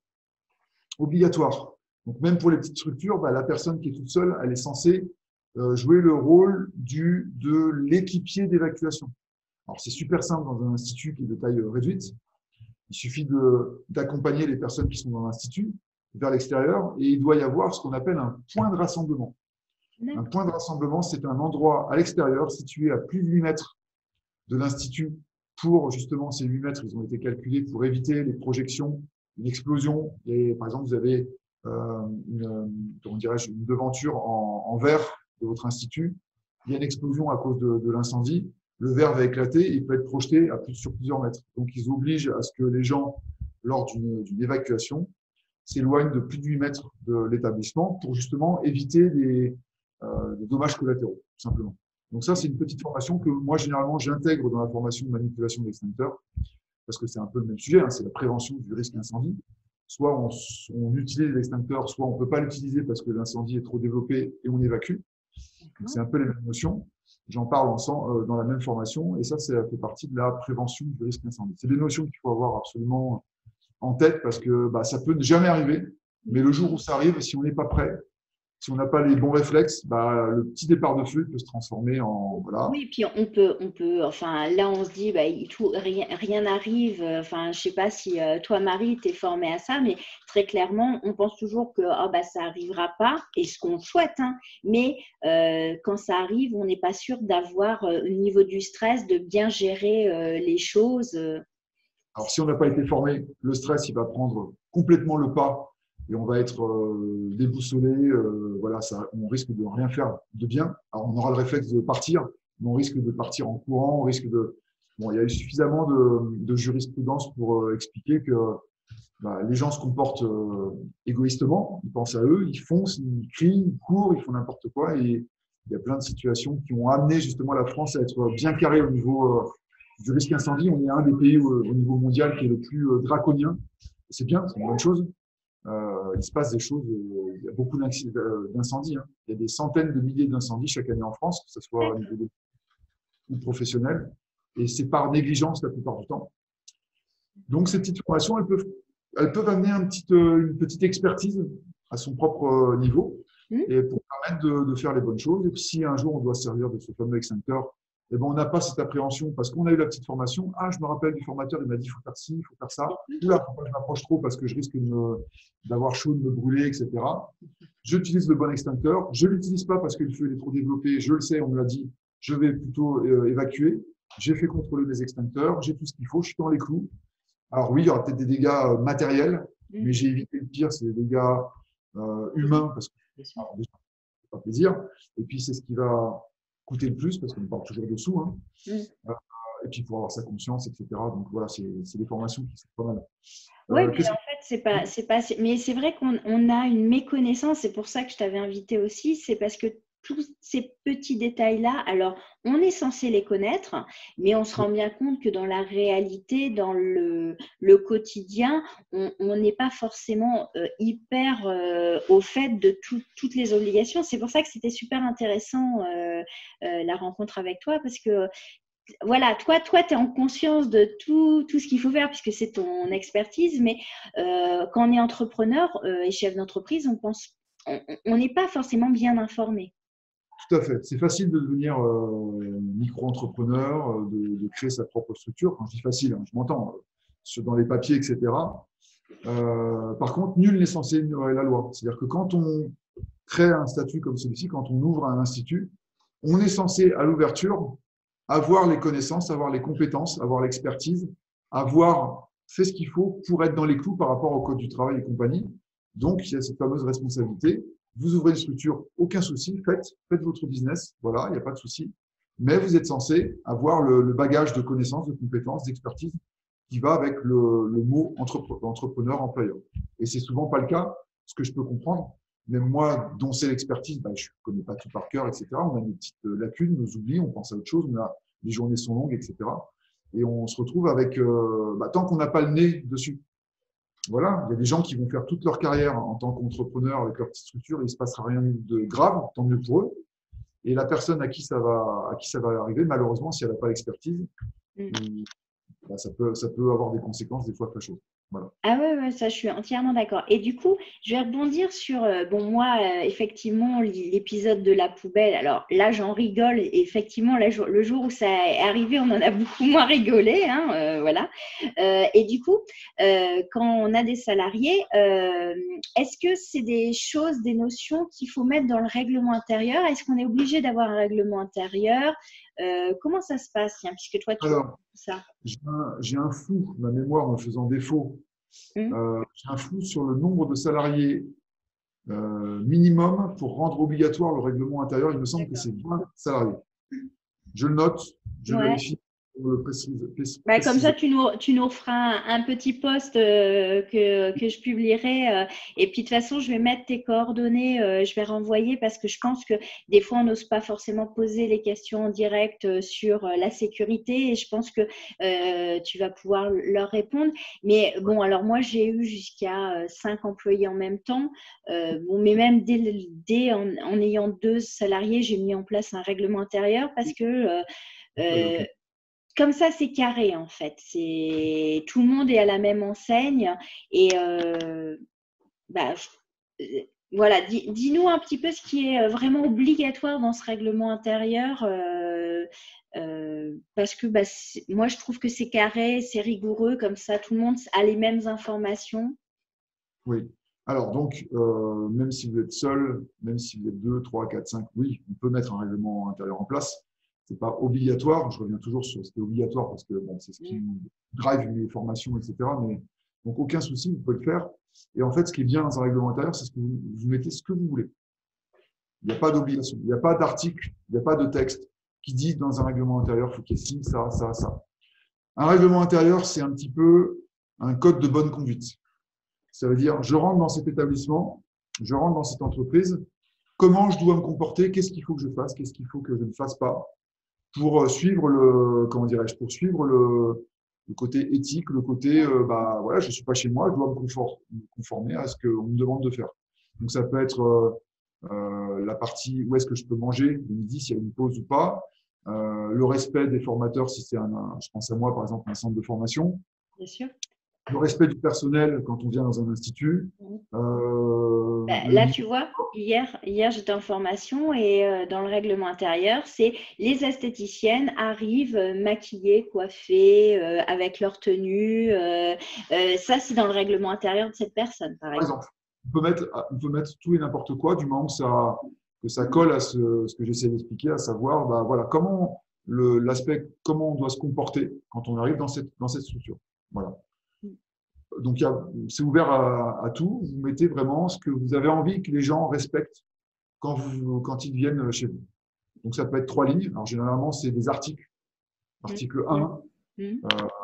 B: obligatoire. Donc, même pour les petites structures, bah, la personne qui est toute seule, elle est censée Euh, jouer le rôle du, de l'équipier d'évacuation. Alors, c'est super simple dans un institut qui est de taille réduite. Il suffit d'accompagner les personnes qui sont dans l'institut vers l'extérieur et il doit y avoir ce qu'on appelle un point de rassemblement. Un point de rassemblement, c'est un endroit à l'extérieur situé à plus de huit mètres de l'institut pour, justement, ces huit mètres, ils ont été calculés pour éviter les projections, une explosion. Et, par exemple, vous avez euh, une, comment dirais-je, une devanture en, en verre de votre institut, il y a une explosion à cause de, de l'incendie, le verre va éclater et il peut être projeté à plus, sur plusieurs mètres. Donc, ils obligent à ce que les gens, lors d'une évacuation, s'éloignent de plus de huit mètres de l'établissement pour justement éviter des, euh, des dommages collatéraux, tout simplement. Donc ça, c'est une petite formation que moi, généralement, j'intègre dans la formation de manipulation d'extincteurs parce que c'est un peu le même sujet, hein, c'est la prévention du risque incendie. Soit on, on utilise l'extincteur, soit on ne peut pas l'utiliser parce que l'incendie est trop développé et on évacue. C'est un peu les mêmes notions. J'en parle ensemble, euh, dans la même formation et ça, ça fait partie de la prévention du risque incendie. C'est des notions qu'il faut avoir absolument en tête parce que bah, ça peut jamais arriver, mais le jour où ça arrive, si on n'est pas prêt, si on n'a pas les bons réflexes, bah, le petit départ de feu peut se transformer en… Voilà.
A: Oui, puis on peut, on peut, enfin là on se dit, bah, tout, rien rien n'arrive, enfin je sais pas si euh, toi Marie, tu es formée à ça, mais très clairement, on pense toujours que oh, bah, ça n'arrivera pas, et ce qu'on souhaite, hein, mais euh, quand ça arrive, on n'est pas sûr d'avoir euh, au niveau du stress, de bien gérer euh, les choses.
B: Alors si on n'a pas été formé, le stress, il va prendre complètement le pas. Et on va être euh, déboussolé, euh, voilà, ça, on risque de rien faire de bien. Alors, on aura le réflexe de partir, mais on risque de partir en courant, on risque de… Bon, il y a eu suffisamment de, de jurisprudence pour euh, expliquer que bah, les gens se comportent euh, égoïstement, ils pensent à eux, ils foncent, ils crient, ils courent, ils font n'importe quoi. Et il y a plein de situations qui ont amené justement la France à être bien carrée au niveau euh, du risque incendie. On est un des pays où, au niveau mondial qui est le plus euh, draconien. C'est bien, c'est une bonne chose. Euh, il se passe des choses, euh, il y a beaucoup d'incendies. Hein. Il y a des centaines de milliers d'incendies chaque année en France, que ce soit au niveau de, ou professionnel. Et c'est par négligence la plupart du temps. Donc, ces petites formations, elles peuvent, elles peuvent amener un petit, une petite expertise à son propre niveau et pour permettre de, de faire les bonnes choses. Et puis, si un jour on doit se servir de ce fameux extincteur, eh ben, on n'a pas cette appréhension parce qu'on a eu la petite formation. Ah, je me rappelle du formateur, il m'a dit il faut faire ci, il faut faire ça. Oula, faut pas que je m'approche trop parce que je risque d'avoir chaud, de me brûler, et cetera. J'utilise le bon extincteur. Je ne l'utilise pas parce que le feu est trop développé. Je le sais, on me l'a dit. Je vais plutôt euh, évacuer. J'ai fait contrôler mes extincteurs. J'ai tout ce qu'il faut. Je suis dans les clous. Alors oui, il y aura peut-être des dégâts matériels, mais j'ai évité le pire, c'est les dégâts euh, humains parce que alors, déjà, c'est pas plaisir. Et puis c'est ce qui va coûter le plus parce qu'on parle toujours de sous. Hein. Mm. Euh, et puis il faut avoir sa conscience, et cetera. Donc voilà, c'est des formations qui sont pas mal.
A: Oui, euh, mais en fait, c'est pas, c'est pas, mais c'est vrai qu'on on a une méconnaissance. C'est pour ça que je t'avais invité aussi. C'est parce que tous ces petits détails-là, alors on est censé les connaître, mais on se rend bien compte que dans la réalité, dans le, le quotidien, on n'est pas forcément euh, hyper euh, au fait de tout, toutes les obligations. C'est pour ça que c'était super intéressant euh, euh, la rencontre avec toi, parce que voilà, toi, toi, tu es en conscience de tout, tout ce qu'il faut faire puisque c'est ton expertise, mais euh, quand on est entrepreneur euh, et chef d'entreprise, on pense, on n'est pas forcément bien informé.
B: Tout à fait. C'est facile de devenir euh, micro-entrepreneur, de, de créer sa propre structure. Quand je dis facile, hein, je m'entends, euh, dans les papiers, et cetera. Euh, par contre, nul n'est censé ignorer la loi. C'est-à-dire que quand on crée un statut comme celui-ci, quand on ouvre un institut, on est censé, à l'ouverture, avoir les connaissances, avoir les compétences, avoir l'expertise, avoir fait ce qu'il faut pour être dans les clous par rapport au code du travail et compagnie. Donc, il y a cette fameuse responsabilité. Vous ouvrez une structure, aucun souci, faites, faites votre business, voilà, il n'y a pas de souci. Mais vous êtes censé avoir le, le bagage de connaissances, de compétences, d'expertise qui va avec le, le mot entrepreneur, employeur. Et c'est souvent pas le cas, ce que je peux comprendre. Même moi, dont c'est l'expertise, bah, je ne connais pas tout par cœur, et cetera. On a des petites lacunes, nos oublis, on pense à autre chose, on a, les journées sont longues, et cetera. Et on se retrouve avec, euh, bah, tant qu'on n'a pas le nez dessus. Voilà, il y a des gens qui vont faire toute leur carrière en tant qu'entrepreneur avec leur petite structure et il ne se passera rien de grave, tant mieux pour eux. Et la personne à qui ça va, à qui ça va arriver, malheureusement, si elle n'a pas l'expertise, mmh. bah, ça peut, ça peut avoir des conséquences des fois fâcheuses. Voilà.
A: Ah ouais, ouais, ça je suis entièrement d'accord. Et du coup, je vais rebondir sur, euh, bon moi, euh, effectivement, l'épisode de la poubelle, alors là j'en rigole, et effectivement, là, le jour où ça est arrivé, on en a beaucoup moins rigolé, hein, euh, voilà. Euh, et du coup, euh, quand on a des salariés, euh, est-ce que c'est des choses, des notions qu'il faut mettre dans le règlement intérieur? Est-ce qu'on est obligé d'avoir un règlement intérieur? Euh, comment ça se passe, hein, puisque toi, tu
B: Alors,
A: ça
B: j'ai un, un flou, ma mémoire me faisant défaut. Mmh. Euh, j'ai un flou sur le nombre de salariés euh, minimum pour rendre obligatoire le règlement intérieur. Il me semble que c'est vingt salariés. Je le note, je ouais. vérifie. Le précise, précise,
A: bah, comme ça, tu nous, tu nous feras un, un petit post euh, que, que je publierai. Euh, et puis, de toute façon, je vais mettre tes coordonnées, euh, je vais renvoyer parce que je pense que des fois, on n'ose pas forcément poser les questions en direct sur euh, la sécurité. Et je pense que euh, tu vas pouvoir leur répondre. Mais bon, alors moi, j'ai eu jusqu'à cinq employés en même temps. Euh, bon, mais même dès, dès en, en ayant deux salariés, j'ai mis en place un règlement intérieur parce que… Euh, euh, comme ça, c'est carré en fait. C'est tout le monde est à la même enseigne et euh, bah, je, voilà. Dis, dis-nous un petit peu ce qui est vraiment obligatoire dans ce règlement intérieur euh, euh, parce que bah, moi je trouve que c'est carré, c'est rigoureux comme ça. Tout le monde a les mêmes informations.
B: Oui. Alors donc, euh, même si vous êtes seul, même si vous êtes deux, trois, quatre, cinq, oui, on peut mettre un règlement intérieur en place. Ce n'est pas obligatoire, je reviens toujours sur ce qui est obligatoire parce que bon, c'est ce qui drive mes formations, et cetera. Mais donc, aucun souci, vous pouvez le faire. Et en fait, ce qui est bien dans un règlement intérieur, c'est que vous, vous mettez ce que vous voulez. Il n'y a pas d'obligation, il n'y a pas d'article, il n'y a pas de texte qui dit dans un règlement intérieur, il faut qu'il y ait ci, ça, ça, ça. Un règlement intérieur, c'est un petit peu un code de bonne conduite. Ça veut dire, je rentre dans cet établissement, je rentre dans cette entreprise, comment je dois me comporter, qu'est-ce qu'il faut que je fasse, qu'est-ce qu'il faut que je ne fasse pas, pour suivre le, comment dirais-je, pour suivre le, le côté éthique, le côté, euh, bah voilà, je ne suis pas chez moi, je dois me conformer, me conformer à ce qu'on me demande de faire. Donc, ça peut être euh, euh, la partie où est-ce que je peux manger le midi, s'il y a une pause ou pas, euh, le respect des formateurs, si c'est un, un, je pense à moi, par exemple, un centre de formation.
A: Bien sûr.
B: Le respect du personnel quand on vient dans un institut. Euh,
A: bah, là, tu vois, hier, hier j'étais en formation et euh, dans le règlement intérieur, c'est les esthéticiennes arrivent euh, maquillées, coiffées, euh, avec leur tenue. Euh, euh, ça, c'est dans le règlement intérieur de cette personne, par exemple.
B: Par exemple, on peut mettre, on peut mettre tout et n'importe quoi du moment que ça, que ça colle à ce, ce que j'essaie d'expliquer, à savoir bah, voilà, comment l'aspect, comment on doit se comporter quand on arrive dans cette, dans cette structure. Voilà. Donc, c'est ouvert à, à tout. Vous mettez vraiment ce que vous avez envie que les gens respectent quand, vous, quand ils viennent chez vous. Donc, ça peut être trois lignes. Alors, généralement, c'est des articles. Article un, mmh. euh,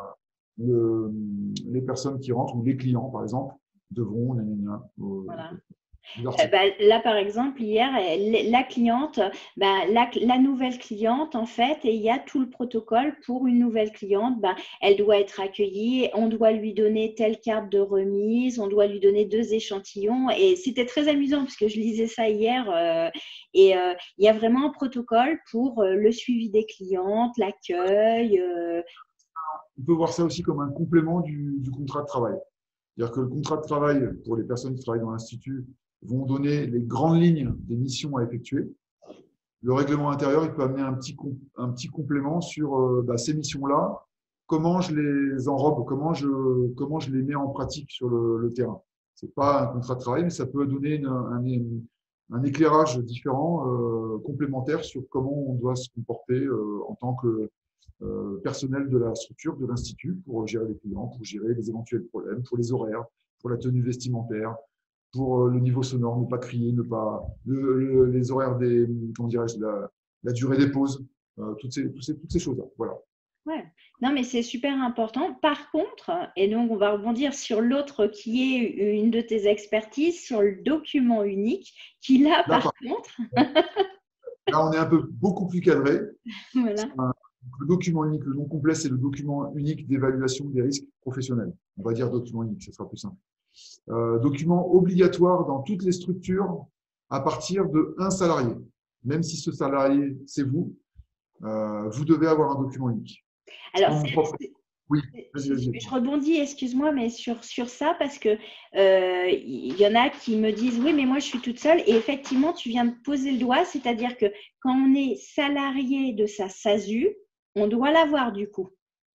B: le, les personnes qui rentrent ou les clients, par exemple, devront… Gna, gna, gna, euh,
A: voilà. Euh, bah, là, par exemple, hier, la cliente, bah, la, la nouvelle cliente, en fait, et il y a tout le protocole pour une nouvelle cliente. Bah, elle doit être accueillie, on doit lui donner telle carte de remise, on doit lui donner deux échantillons. Et c'était très amusant parce que je lisais ça hier. Euh, et euh, il y a vraiment un protocole pour euh, le suivi des clientes, l'accueil. Euh...
B: On peut voir ça aussi comme un complément du, du contrat de travail. C'est-à-dire que le contrat de travail, pour les personnes qui travaillent dans l'Institut, vont donner les grandes lignes des missions à effectuer. Le règlement intérieur, il peut amener un petit, un petit complément sur euh, bah, ces missions-là, comment je les enrobe, comment je, comment je les mets en pratique sur le, le terrain. Ce n'est pas un contrat de travail, mais ça peut donner une, un, un éclairage différent, euh, complémentaire sur comment on doit se comporter euh, en tant que euh, personnel de la structure, de l'Institut, pour gérer les clients, pour gérer les éventuels problèmes, pour les horaires, pour la tenue vestimentaire, pour le niveau sonore, ne pas crier, ne pas le, le, les horaires des, comment dirais-je, la, la durée des pauses, euh, toutes ces, toutes ces, toutes ces choses-là. Voilà.
A: Ouais. Non, mais c'est super important. Par contre, et donc on va rebondir sur l'autre qui est une de tes expertises, sur le document unique, qui là, là par, par contre…
B: là, on est un peu beaucoup plus cadré.
A: Voilà.
B: Un, le document unique, le nom complet, c'est le document unique d'évaluation des risques professionnels. On va dire document unique, ce sera plus simple. Euh, document obligatoire dans toutes les structures à partir de un salarié. Même si ce salarié, c'est vous, euh, vous devez avoir un document unique.
A: Alors, c'est, oui, vas-y, vas-y. Je rebondis, excuse-moi, mais sur, sur ça, parce que euh, y en a qui me disent, oui, mais moi, je suis toute seule. Et effectivement, tu viens de poser le doigt, c'est-à-dire que quand on est salarié de sa SASU, on doit l'avoir du coup.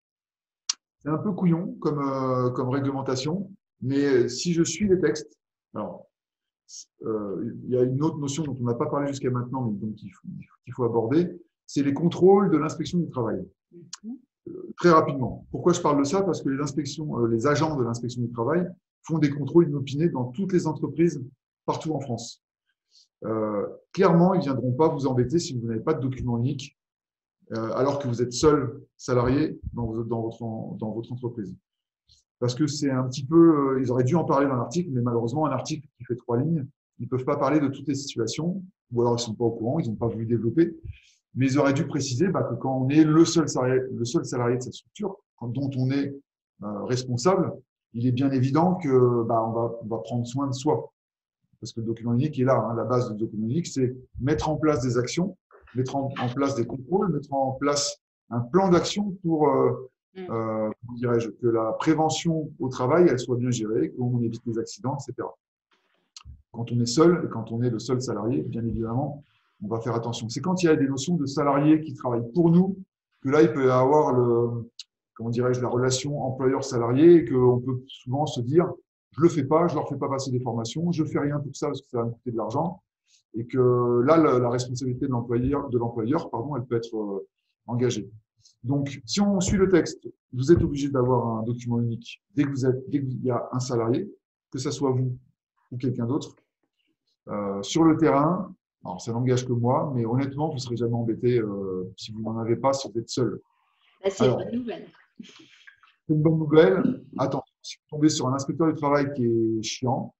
B: C'est un peu couillon comme, euh, comme réglementation. Mais si je suis les textes, alors, euh, il y a une autre notion dont on n'a pas parlé jusqu'à maintenant, mais donc il faut, qu'il faut aborder, c'est les contrôles de l'inspection du travail. Mm-hmm. euh, très rapidement. Pourquoi je parle de ça? Parce que les inspections, euh, les agents de l'inspection du travail font des contrôles inopinés dans toutes les entreprises partout en France. Euh, clairement, ils ne viendront pas vous embêter si vous n'avez pas de document unique, euh, alors que vous êtes seul salarié dans, dans, votre, dans votre entreprise. Parce que c'est un petit peu, ils auraient dû en parler dans l'article, mais malheureusement, un article qui fait trois lignes, ils ne peuvent pas parler de toutes les situations, ou alors ils ne sont pas au courant, ils n'ont pas voulu développer. Mais ils auraient dû préciser bah, que quand on est le seul salarié, le seul salarié de cette structure, dont on est euh, responsable, il est bien évident que bah, on, va, on va prendre soin de soi. Parce que le document unique est là. Hein, la base du document unique, c'est mettre en place des actions, mettre en, en place des contrôles, mettre en place un plan d'action pour… Euh, Euh, comment dirais-je, que la prévention au travail, elle soit bien gérée, qu'on évite les accidents, et cetera. Quand on est seul et quand on est le seul salarié, bien évidemment, on va faire attention. C'est quand il y a des notions de salariés qui travaillent pour nous que là, il peut y avoir le, comment dirais-je, la relation employeur-salarié et qu'on peut souvent se dire, je le fais pas, je leur fais pas passer des formations, je fais rien pour ça parce que ça va me coûter de l'argent, et que là, la, la responsabilité de l'employeur, de l'employeur, pardon, elle peut être euh, engagée. Donc, si on suit le texte, vous êtes obligé d'avoir un document unique dès que vous êtes, dès qu'il y a un salarié, que ce soit vous ou quelqu'un d'autre. Euh, sur le terrain, alors ça n'engage que moi, mais honnêtement, vous ne serez jamais embêté euh, si vous n'en avez pas, si vous êtes seul.
A: C'est une bonne nouvelle.
B: C'est une bonne nouvelle. Attention, si vous tombez sur un inspecteur du travail qui est chiant,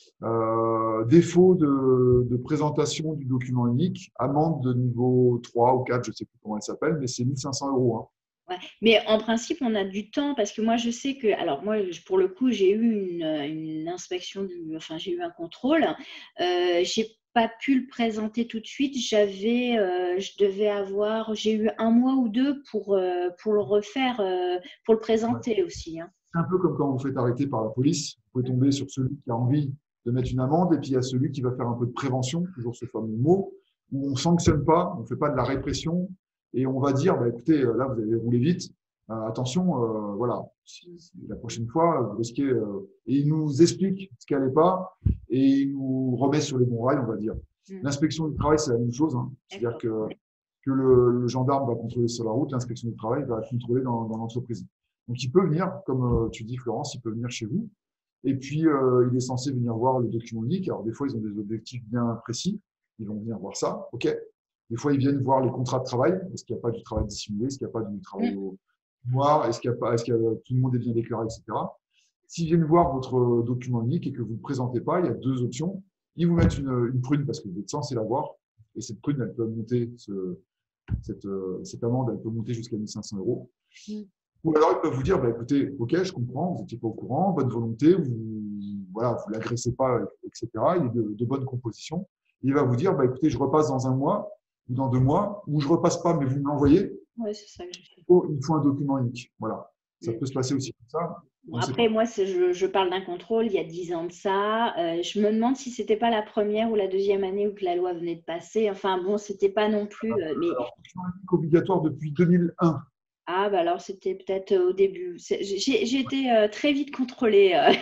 B: Euh, défaut de, de présentation du document unique, amende de niveau trois ou quatre, je ne sais plus comment elle s'appelle, mais c'est mille cinq cents euros. Hein.
A: Ouais. Mais en principe, on a du temps parce que moi, je sais que, alors moi, je- pour le coup, j'ai eu une, une inspection, du, enfin, j'ai eu un contrôle. Euh, j'ai pas pu le présenter tout de suite. J'avais, euh, je devais avoir, j'ai eu un mois ou deux pour, euh, pour le refaire, euh, pour le
B: Ouais.
A: présenter aussi, hein.
B: C'est un peu comme quand vous vous faites arrêter par la police. Vous pouvez tomber sur celui qui a envie de mettre une amende et puis il y a celui qui va faire un peu de prévention, toujours ce fameux mot, où on ne sanctionne pas, on ne fait pas de la répression et on va dire, bah, écoutez, là, vous avez roulé vite, euh, attention, euh, voilà, si- si la prochaine fois, vous risquez… euh, et il nous explique ce qui n'allait pas et il nous remet sur les bons rails, on va dire.
A: Mm.
B: L'inspection du travail, c'est la même chose, hein. C'est-à-dire
A: D'accord.
B: que, que le, le gendarme va contrôler sur la route, l'inspection du travail va contrôler dans, dans l'entreprise. Donc, il peut venir, comme euh, tu dis, Florence, il peut venir chez vous. Et puis, euh, il est censé venir voir le document unique. Alors, des fois, ils ont des objectifs bien précis. Ils vont venir voir ça. OK. Des fois, ils viennent voir les contrats de travail. Est-ce qu'il n'y a pas du travail dissimulé? Est-ce qu'il n'y a pas du travail
A: Mm.
B: au noir? Est-ce qu'il y a pas, est-ce que tout le monde est bien déclaré, et cetera. S'ils viennent voir votre document unique et que vous ne le présentez pas, il y a deux options. Ils vous mettent une, une prune parce que vous êtes censé l'avoir. Et cette prune, elle peut monter, ce, cette, euh, cette amende, elle peut monter jusqu'à mille cinq cents euros.
A: Mm.
B: Ou alors, ils peuvent vous dire, bah, écoutez, OK, je comprends, vous n'étiez pas au courant, bonne volonté, vous voilà, vous l'agressez pas, et cetera. Il est de, de bonne composition. Et il va vous dire, bah, écoutez, je repasse dans un mois ou dans deux mois, ou je repasse pas, mais vous me l'envoyez.
A: Ouais, c'est ça que j'ai fait.
B: Il faut, il faut un document unique. Voilà. Ça
A: Mm.
B: peut se passer aussi comme ça.
A: Bon,
B: On ne sait
A: après,
B: pas.
A: moi, c'est- je, je parle d'un contrôle il y a dix ans de ça. Euh, je me demande si c'était pas la première ou la deuxième année où que la loi venait de passer. Enfin, bon, c'était pas non plus. euh, mais
B: Alors, document unique obligatoire depuis deux mille un.
A: ah, bah alors, c'était peut-être euh, au début. C'est- J'ai j'ai été euh, très vite contrôlée. euh.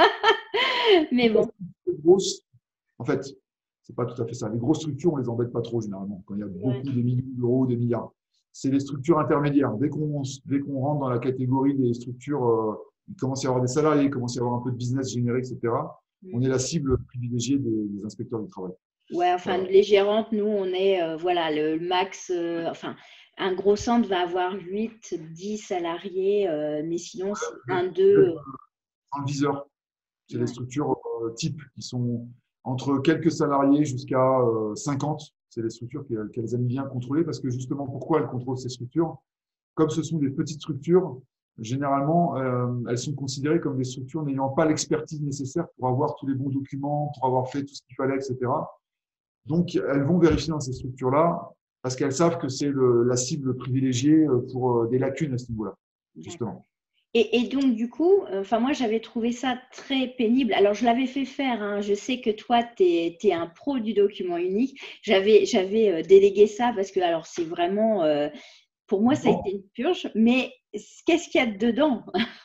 A: Mais bon,
B: Les grosses, en fait, c'est pas tout à fait ça. Les grosses structures, on les embête pas trop généralement. Quand il y a
A: ouais.
B: beaucoup, des millions d'euros, des milliards. C'est les structures intermédiaires. Dès qu'on dès qu'on rentre dans la catégorie des structures, euh, il commence à y avoir des salariés, il commence à y avoir un peu de business généré, et cetera. On est la cible privilégiée des, des inspecteurs du travail.
A: Ouais, enfin,
B: Voilà.
A: les gérantes, nous, on est, euh, voilà, le max, euh, enfin, un gros centre va avoir huit, dix salariés, euh, mais sinon, c'est
B: Vous êtes
A: un, deux.
B: dans le viseur. C'est les
A: Ouais.
B: structures euh, types qui sont entre quelques salariés jusqu'à euh, cinquante. C'est les structures qu'elles qu'elles aiment bien contrôler parce que justement, pourquoi elles contrôlent ces structures? Comme ce sont des petites structures, généralement, euh, elles sont considérées comme des structures n'ayant pas l'expertise nécessaire pour avoir tous les bons documents, pour avoir fait tout ce qu'il fallait, et cetera. Donc, elles vont vérifier dans ces structures-là parce qu'elles savent que c'est le- la cible privilégiée euh, pour euh, des lacunes à ce niveau-là, justement.
A: Et, et donc, du coup, euh, enfin, moi, j'avais trouvé ça très pénible. Alors, je l'avais fait faire, hein. Je sais que toi, tu es un pro du document unique. J'avais j'avais euh, délégué ça parce que, alors, c'est vraiment, euh, pour moi, ça a
B: Bon.
A: été une purge. Mais qu'est-ce qu'il y a dedans?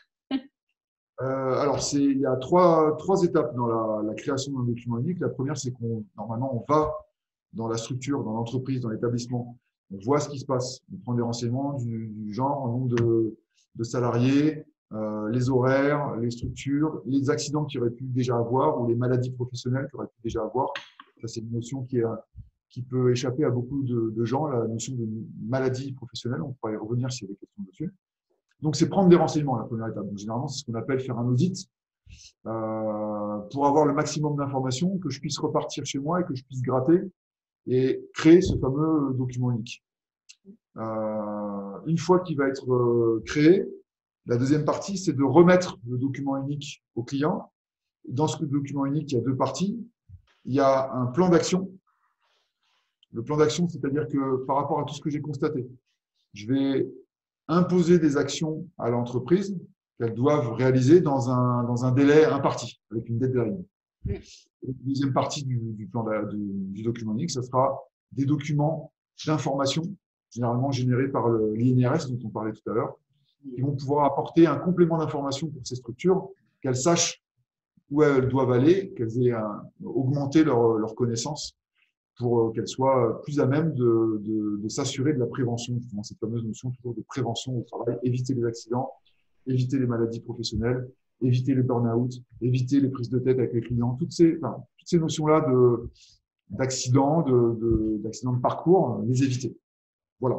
B: Euh, alors, c'est, il y a trois, trois étapes dans la, la création d'un document unique. La première, c'est qu'on, normalement, on va dans la structure, dans l'entreprise, dans l'établissement. On voit ce qui se passe. On prend des renseignements du, du genre, le nombre de, de salariés, euh, les horaires, les structures, les accidents qu'il aurait pu déjà avoir ou les maladies professionnelles qu'il aurait pu déjà avoir. Ça, c'est une notion qui, est, qui peut échapper à beaucoup de, de gens, la notion de maladie professionnelle. On pourrait y revenir s'il y a des questions dessus. Donc, c'est prendre des renseignements, la première étape. Donc, généralement, c'est ce qu'on appelle faire un audit euh, pour avoir le maximum d'informations, que je puisse repartir chez moi et que je puisse gratter et créer ce fameux document unique. Euh, une fois qu'il va être euh, créé, la deuxième partie, c'est de remettre le document unique au client. Dans ce document unique, il y a deux parties. Il y a un plan d'action. Le plan d'action, c'est-à-dire que par rapport à tout ce que j'ai constaté, je vais imposer des actions à l'entreprise qu'elles doivent réaliser dans un, dans un délai imparti, avec une deadline. La deuxième partie du, du plan de, du, du document unique, ce sera des documents d'information, généralement générés par l'I N R S dont on parlait tout à l'heure, qui vont pouvoir apporter un complément d'information pour ces structures, qu'elles sachent où elles doivent aller, qu'elles aient un, augmenté leur, leur connaissance pour qu'elles soient plus à même de, de, de s'assurer de la prévention, justement, cette fameuse notion toujours de prévention au travail, éviter les accidents, éviter les maladies professionnelles, éviter les burn-out, éviter les prises de tête avec les clients, toutes ces, enfin, toutes ces notions-là de, d'accidents, de, de, d'accidents de parcours, les éviter. Voilà.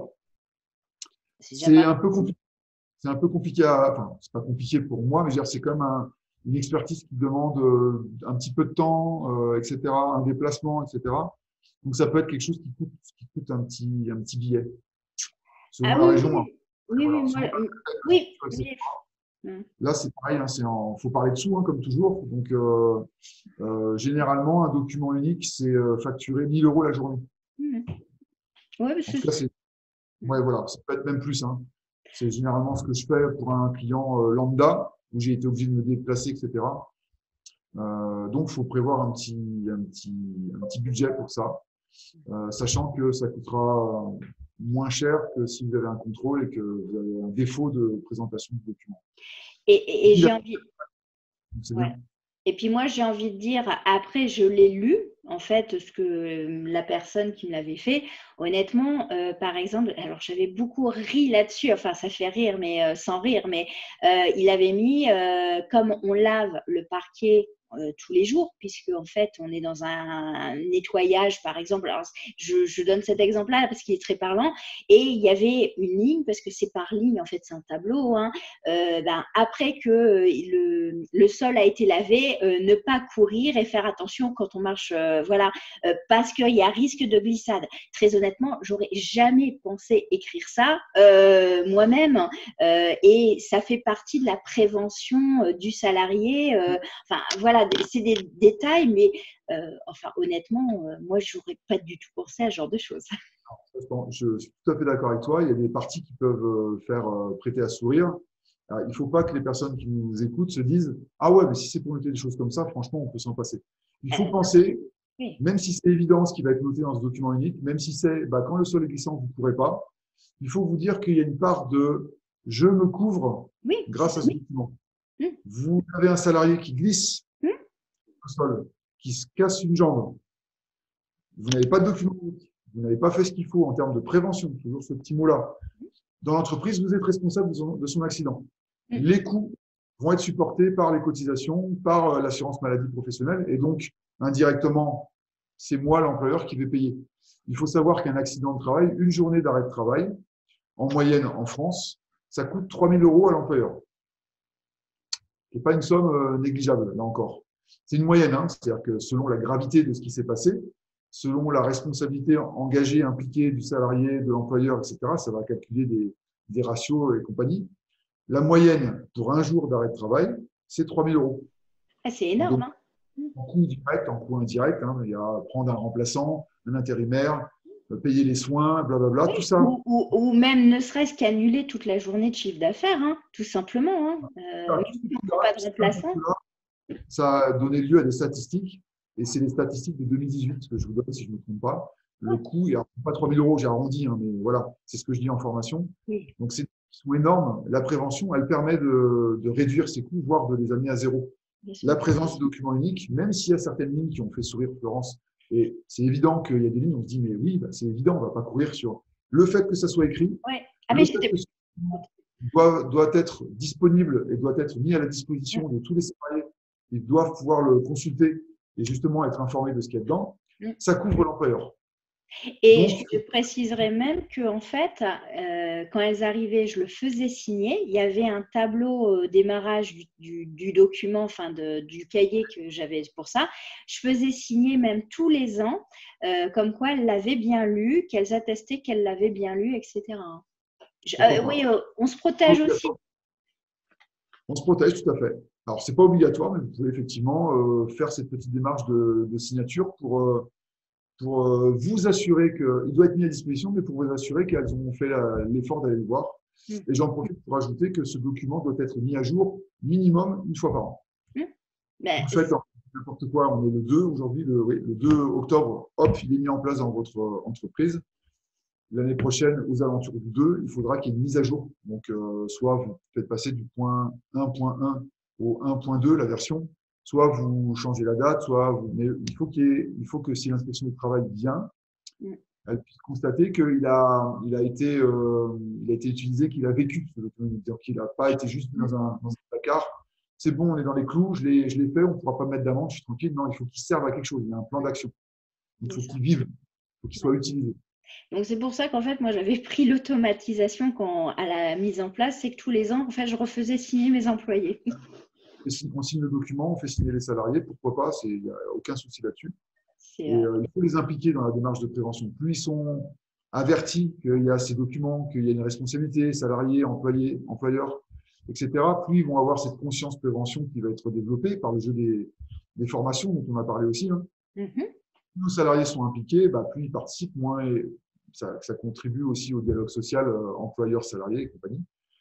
B: C'est un peu compliqué. C'est un peu compliqué à, enfin, c'est pas compliqué pour moi, mais je veux dire, c'est quand même un, une expertise qui demande euh, un petit peu de temps, euh, et cetera, un déplacement, et cetera. Donc, ça peut être quelque chose qui coûte, qui coûte un petit, un petit billet. Selon
A: Ah
B: la
A: oui,
B: région.
A: oui.
B: Hein.
A: Oui, oui,
B: Voilà.
A: moi,
B: Sinon,
A: euh, oui,
B: là, c'est
A: oui. Mm.
B: là, c'est pareil, hein, c'est en, faut parler de sous, hein, comme toujours. Donc, euh, euh, généralement, un document unique, c'est euh, facturé mille euros la journée.
A: Mm. Ouais, parce
B: En
A: que
B: tout cas, c'est, ouais, voilà, ça peut être même plus, hein. C'est généralement ce que je fais pour un client euh, lambda, où j'ai été obligé de me déplacer, et cetera. Euh, donc, il faut prévoir un petit, un petit, un petit budget pour ça, euh, sachant que ça coûtera moins cher que si vous avez un contrôle et que vous avez un défaut de présentation du document.
A: et,
B: Et
A: et, et
B: puis, là,
A: j'ai envie,
B: c'est
A: ouais.
B: bien.
A: Et puis moi, j'ai envie de dire, après, je l'ai lu, en fait, ce que euh, la personne qui me l'avait fait, honnêtement, euh, par exemple, alors j'avais beaucoup ri là-dessus, enfin ça fait rire, mais euh, sans rire, mais euh, il avait mis, euh, comme on lave le parquet euh, tous les jours, puisque en fait, on est dans un, un nettoyage, par exemple, alors je, je donne cet exemple-là parce qu'il est très parlant, et il y avait une ligne, parce que c'est par ligne, en fait, c'est un tableau, hein, euh, ben, après que le, le sol a été lavé, euh, ne pas courir et faire attention quand on marche, euh, voilà, euh, parce qu'il y a risque de glissade. Très honnêtement, j'aurais jamais pensé écrire ça euh, moi-même, euh, et ça fait partie de la prévention euh, du salarié. Euh, enfin, voilà, c'est des détails, mais euh, enfin, honnêtement, euh, moi, j'aurais pas du tout pensé à ce genre de choses.
B: Je suis tout à fait d'accord avec toi. Il y a des parties qui peuvent euh, faire euh, prêter à sourire. Alors, il ne faut pas que les personnes qui nous écoutent se disent « Ah ouais, mais si c'est pour noter des choses comme ça, franchement, on peut s'en passer. » Il faut
A: Euh,
B: penser,
A: oui,
B: même si c'est évident ce qui va être noté dans ce document unique, même si c'est bah, quand le sol est glissant, vous ne pourrez pas, il faut vous dire qu'il y a une part de « je me couvre
A: oui,
B: grâce à ce
A: oui.
B: document ».
A: Mmh.
B: Vous avez un salarié qui glisse
A: Mmh.
B: au sol, qui se casse une jambe. Vous n'avez pas de document unique. Vous n'avez pas fait ce qu'il faut en termes de prévention, toujours ce petit mot-là. Dans l'entreprise, vous êtes responsable de son, de son accident.
A: Mmh.
B: Les coûts vont être supportés par les cotisations, par l'assurance maladie professionnelle, et donc, indirectement, c'est moi, l'employeur, qui vais payer. Il faut savoir qu'un accident de travail, une journée d'arrêt de travail, en moyenne en France, ça coûte trois mille euros à l'employeur. Ce n'est pas une somme négligeable, là encore. C'est une moyenne, hein, c'est-à-dire que selon la gravité de ce qui s'est passé, selon la responsabilité engagée, impliquée du salarié, de l'employeur, et cetera, ça va calculer des, des ratios et compagnie. La moyenne pour un jour d'arrêt de travail, c'est trois mille euros.
A: Ah, c'est énorme,
B: Donc,
A: hein.
B: en coût direct, en coût indirect, hein, il y a prendre un remplaçant, un intérimaire, payer les soins, blablabla, tout ça.
A: Ou, ou, ou même ne serait-ce qu'annuler toute la journée de chiffre d'affaires, hein, tout simplement. Hein. Euh,
B: Tout
A: même
B: ce
A: si on ne prend
B: coût-là,
A: pas de remplaçant.
B: ça a donné lieu à des statistiques, et c'est les statistiques de deux mille dix-huit que je vous donne si je ne me trompe pas. Le coût, il n'y a pas trois mille euros, j'ai arrondi, hein, mais voilà, c'est ce que je dis en formation.
A: Oui.
B: Donc, c'est sont énormes. La prévention, elle permet de, de réduire ces coûts, voire de les amener à zéro. La présence du document unique, même s'il y a certaines lignes qui ont fait sourire Florence, et c'est évident qu'il y a des lignes, on se dit, mais oui, bah, c'est évident, on ne va pas courir sur le fait que ça soit écrit,
A: Ouais. Ah,
B: le
A: mais
B: fait
A: j'étais.
B: que ce document doit, doit être disponible et doit être mis à la disposition de tous les salariés. Ils doivent pouvoir le consulter et justement être informés de ce qu'il y a dedans. Ça couvre l'employeur.
A: Et
B: Donc,
A: je préciserai même que en fait, euh, quand elles arrivaient, je le faisais signer. Il y avait un tableau au démarrage du, du, du document, enfin de, du cahier que j'avais pour ça. Je faisais signer même tous les ans, euh, comme quoi elles l'avaient bien lu, qu'elles attestaient qu'elles l'avaient bien lu, et cetera. Je, euh, oui, euh, on se protège aussi.
B: On se protège, tout à fait. Alors, ce n'est pas obligatoire, mais vous pouvez effectivement euh, faire cette petite démarche de, de signature pour, euh, pour euh, vous assurer qu'il doit être mis à disposition, mais pour vous assurer qu'elles ont fait l'effort d'aller le voir. Mmh. Et j'en profite pour ajouter que ce document doit être mis à jour minimum une fois par an. Mmh. Ben, vous faites n'importe quoi, on est le deux aujourd'hui, le, oui, le deux octobre, hop, il est mis en place dans votre entreprise. L'année prochaine, aux alentours du deux, il faudra qu'il y ait une mise à jour. Donc, euh, soit vous faites passer du point un point un au un point deux, la version, soit vous changez la date, soit vous… Mais il faut, qu'il y ait, il faut que si l'inspection du travail vient, mm. elle puisse constater qu'il a, il a, été, euh, il a été utilisé, qu'il a vécu ce document, donc qu'il n'a pas été juste dans un, dans un placard. C'est bon, on est dans les clous, je l'ai fait, on ne pourra pas me mettre d'amende, je suis tranquille. Non, il faut qu'il serve à quelque chose, il y a un plan d'action. Il faut qu'il vive, il faut qu'il soit utilisé.
A: Donc, c'est pour ça qu'en fait, moi, j'avais pris l'automatisation quand, à la mise en place, c'est que tous les ans, en fait, je refaisais signer mes employés.
B: On signe le document, on fait signer les salariés, pourquoi pas, il n'y a aucun souci là-dessus. Et euh, il faut les impliquer dans la démarche de prévention. Plus ils sont averti qu'il y a ces documents, qu'il y a une responsabilité, salarié, employé, employeur, et cetera, plus ils vont avoir cette conscience prévention qui va être développée par le jeu des, des formations dont on a parlé aussi. Hein.
A: Mhm.
B: Plus nos salariés sont impliqués, bah, plus ils participent, moins et ça, ça contribue aussi au dialogue social euh, employeur-salarié et compagnie.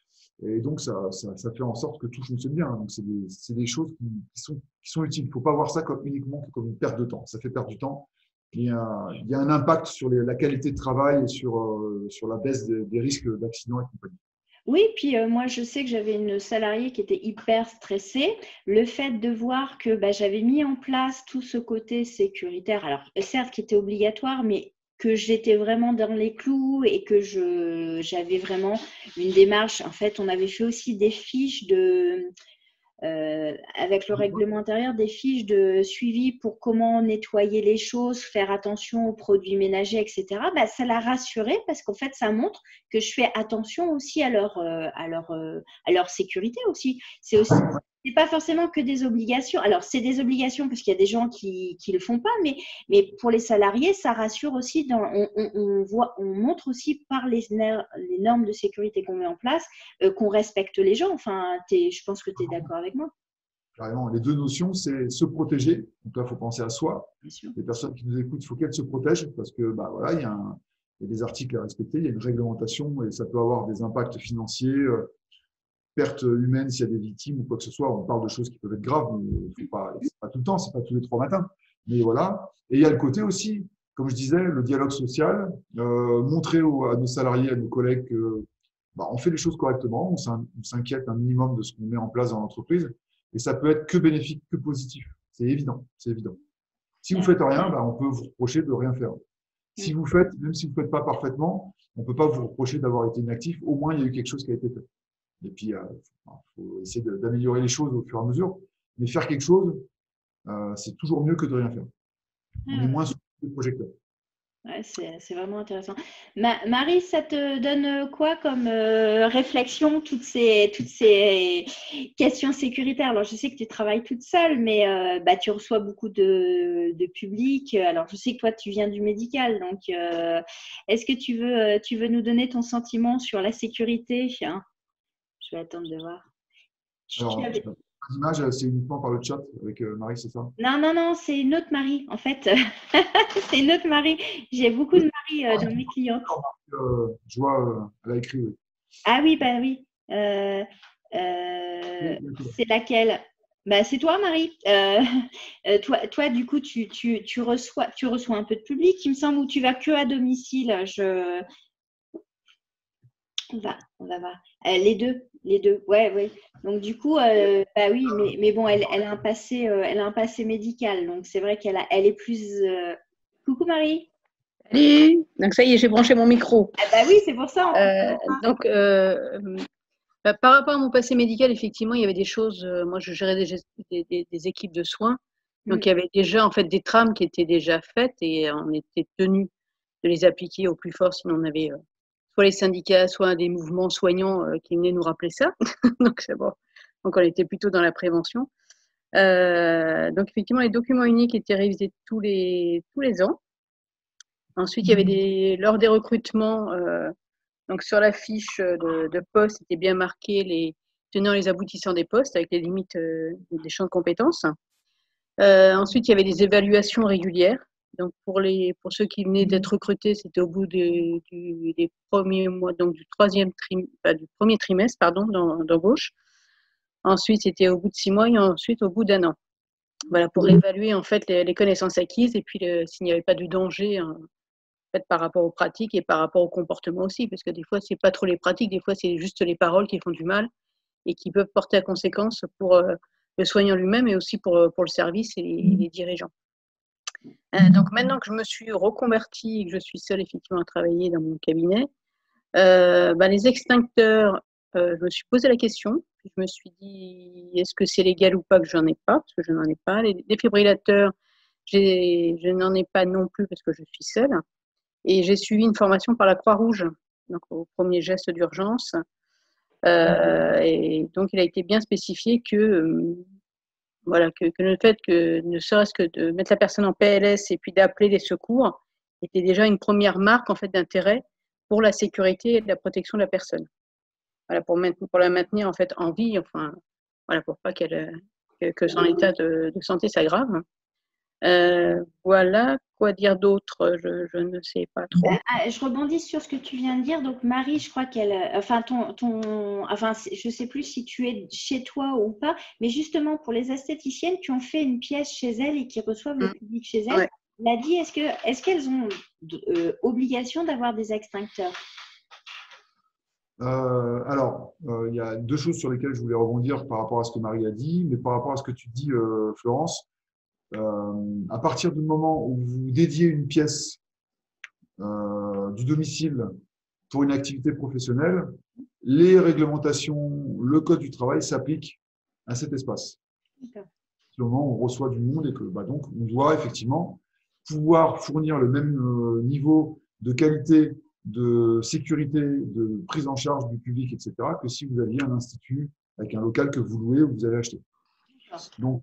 B: Et donc, ça, ça, ça fait en sorte que tout fonctionne bien. Donc, c'est des, c'est des choses qui, qui, sont, qui sont utiles. Il ne faut pas voir ça comme, uniquement comme une perte de temps. Ça fait perdre du temps. Il y a, il y a un impact sur les, la qualité de travail et sur, euh, sur la baisse des, des risques d'accidents et compagnie.
A: Oui, puis euh, moi, je sais que j'avais une salariée qui était hyper stressée. Le fait de voir que bah, j'avais mis en place tout ce côté sécuritaire, alors certes qui était obligatoire, mais que j'étais vraiment dans les clous et que je, j'avais vraiment une démarche. En fait, on avait fait aussi des fiches de… Euh, avec le règlement intérieur, des fiches de suivi pour comment nettoyer les choses, faire attention aux produits ménagers, et cetera. Bah, ça l'a rassurée parce qu'en fait, ça montre que je fais attention aussi à leur, euh, à leur, euh, à leur sécurité aussi. C'est aussi, c'est pas forcément que des obligations. Alors, c'est des obligations parce qu'il y a des gens qui qui le font pas, mais mais pour les salariés, ça rassure aussi. Dans, on, on, on voit, on montre aussi par les, les normes de sécurité qu'on met en place euh, qu'on respecte les gens. Enfin, t'es, je pense que tu es d'accord avec moi.
B: Carrément. Les deux notions, c'est se protéger. Donc là, il faut penser à soi.
A: Bien sûr.
B: Les personnes qui nous écoutent, il faut qu'elles se protègent parce que bah, voilà, il y, a un, il y a des articles à respecter, il y a une réglementation et ça peut avoir des impacts financiers, euh, pertes humaines s'il y a des victimes ou quoi que ce soit. On parle de choses qui peuvent être graves, mais c'est pas, c'est pas tout le temps, c'est pas tous les trois matins. Mais voilà. Et il y a le côté aussi, comme je disais, le dialogue social, euh, montrer aux, à nos salariés, à nos collègues que bah, on fait les choses correctement, on s'inquiète un minimum de ce qu'on met en place dans l'entreprise. Et ça peut être que bénéfique, que positif. C'est évident, c'est évident. Si vous faites rien, bah, on peut vous reprocher de rien faire. Si vous faites, même si vous ne faites pas parfaitement, on ne peut pas vous reprocher d'avoir été inactif. Au moins, il y a eu quelque chose qui a été fait. Et puis, il euh, faut essayer d'améliorer les choses au fur et à mesure. Mais faire quelque chose, euh, c'est toujours mieux que de rien faire. On est moins sous le projecteur.
A: Ouais, c'est, c'est vraiment intéressant. Ma, Marie, ça te donne quoi comme euh, réflexion, toutes ces, toutes ces questions sécuritaires? Alors, je sais que tu travailles toute seule, mais euh, bah, tu reçois beaucoup de, de public. Alors, je sais que toi, tu viens du médical. Donc, euh, est-ce que tu veux, tu veux nous donner ton sentiment sur la sécurité, hein? Je vais attendre de voir.
B: Alors,
A: Tu avais…
B: l'image, c'est uniquement par le chat avec euh, Marie, c'est ça?
A: Non, non, non, c'est une autre Marie, en fait. C'est une autre Marie. J'ai beaucoup de Marie euh, dans mes clientes.
B: Euh, je vois, euh, elle a écrit, oui.
A: Ah oui, bah oui. Euh, euh, c'est laquelle? Bah, c'est toi, Marie. Euh, euh, toi, toi, du coup, tu, tu, tu, reçois, tu reçois un peu de public, il me semble, ou tu vas que à domicile. Je… On va, on va voir. Euh, les deux, les deux. Ouais, ouais. Donc du coup, euh, bah oui, mais, mais bon, elle, elle a un passé, euh, elle a un passé médical, donc c'est vrai qu'elle a, elle est plus. Euh… Coucou Marie.
C: Salut. Donc ça y est, j'ai branché mon micro.
A: Ah bah oui, c'est pour ça.
C: Euh, donc euh, bah, par rapport à mon passé médical, effectivement, il y avait des choses. Euh, moi, je gérais des, des, des, des équipes de soins, donc mm. il y avait déjà en fait des trames qui étaient déjà faites et on était tenu de les appliquer au plus fort, sinon on avait euh, soit les syndicats, soit des mouvements soignants euh, qui venaient nous rappeler ça. donc c'est bon. Donc on était plutôt dans la prévention. Euh, donc effectivement, les documents uniques étaient révisés tous les tous les ans. Ensuite, il y avait des lors des recrutements, euh, donc sur la fiche de, de poste, c'était bien marqué les tenants et les aboutissants des postes avec les limites euh, des champs de compétences. Euh, ensuite, il y avait des évaluations régulières. Donc pour les pour ceux qui venaient d'être recrutés, c'était au bout de, du, des premiers mois, donc du troisième trim, enfin, du premier trimestre, pardon, d'embauche. Ensuite, c'était au bout de six mois et ensuite au bout d'un an. Voilà, pour évaluer en fait les, les connaissances acquises et puis le, s'il n'y avait pas de danger hein, en fait, par rapport aux pratiques et par rapport au comportement aussi, parce que des fois c'est pas trop les pratiques, des fois c'est juste les paroles qui font du mal et qui peuvent porter à conséquence pour euh, le soignant lui-même et aussi pour pour le service et les, les dirigeants. Euh, donc maintenant que je me suis reconvertie et que je suis seule effectivement à travailler dans mon cabinet, euh, bah, les extincteurs, euh, je me suis posé la question. Je me suis dit, est-ce que c'est légal ou pas que j'en ai pas, parce que je n'en ai pas. Les défibrillateurs, j'ai, je n'en ai pas non plus parce que je suis seule. Et j'ai suivi une formation par la Croix-Rouge, donc au premier geste d'urgence. Euh, et donc, il a été bien spécifié que, euh, voilà, que, que le fait que, ne serait-ce que de mettre la personne en P L S et puis d'appeler les secours, était déjà une première marque en fait d'intérêt pour la sécurité et la protection de la personne. Voilà, pour, pour la maintenir en fait en vie, enfin, voilà, pour pas qu'elle, que, que son état de, de santé s'aggrave. Euh, voilà, quoi dire d'autre, je, je ne sais pas trop.
A: Ah, je rebondis sur ce que tu viens de dire. Donc Marie, je crois qu'elle, enfin ton, ton, enfin je sais plus si tu es chez toi ou pas, mais justement pour les esthéticiennes qui ont fait une pièce chez elles et qui reçoivent le public chez elles,
C: Ouais.
A: l'a dit, est-ce que, est-ce qu'elles ont euh, obligation d'avoir des extincteurs?
B: Euh, alors, euh, il y a deux choses sur lesquelles je voulais rebondir par rapport à ce que Marie a dit, mais par rapport à ce que tu dis, euh, Florence, euh, à partir du moment où vous dédiez une pièce euh, du domicile pour une activité professionnelle, les réglementations, le code du travail s'applique à cet espace.
A: D'accord.
B: Au moment où on reçoit du monde et que bah, donc on doit effectivement pouvoir fournir le même euh, niveau de qualité, de sécurité, de prise en charge du public, et cetera, que si vous aviez un institut avec un local que vous louez ou que vous avez acheté. Donc,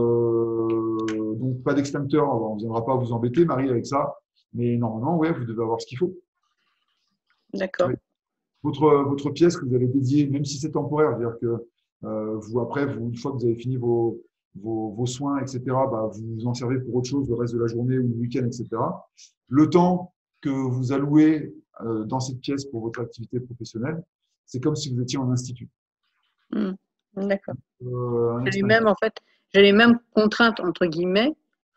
B: euh, donc pas d'extincteur, on ne viendra pas vous embêter, Marie, avec ça, mais normalement, ouais, vous devez avoir ce qu'il faut.
C: D'accord.
B: Ouais. Votre, votre pièce que vous avez dédiée, même si c'est temporaire, c'est-à-dire que euh, vous, après, vous, une fois que vous avez fini vos, vos, vos soins, et cetera, bah, vous vous en servez pour autre chose le reste de la journée ou le week-end, et cetera. Le temps que vous allouez euh, dans cette pièce pour votre activité professionnelle, c'est comme si vous étiez en institut.
C: Mmh. D'accord.
B: Euh,
C: j'ai les mêmes, en fait, j'ai les mêmes contraintes, entre guillemets,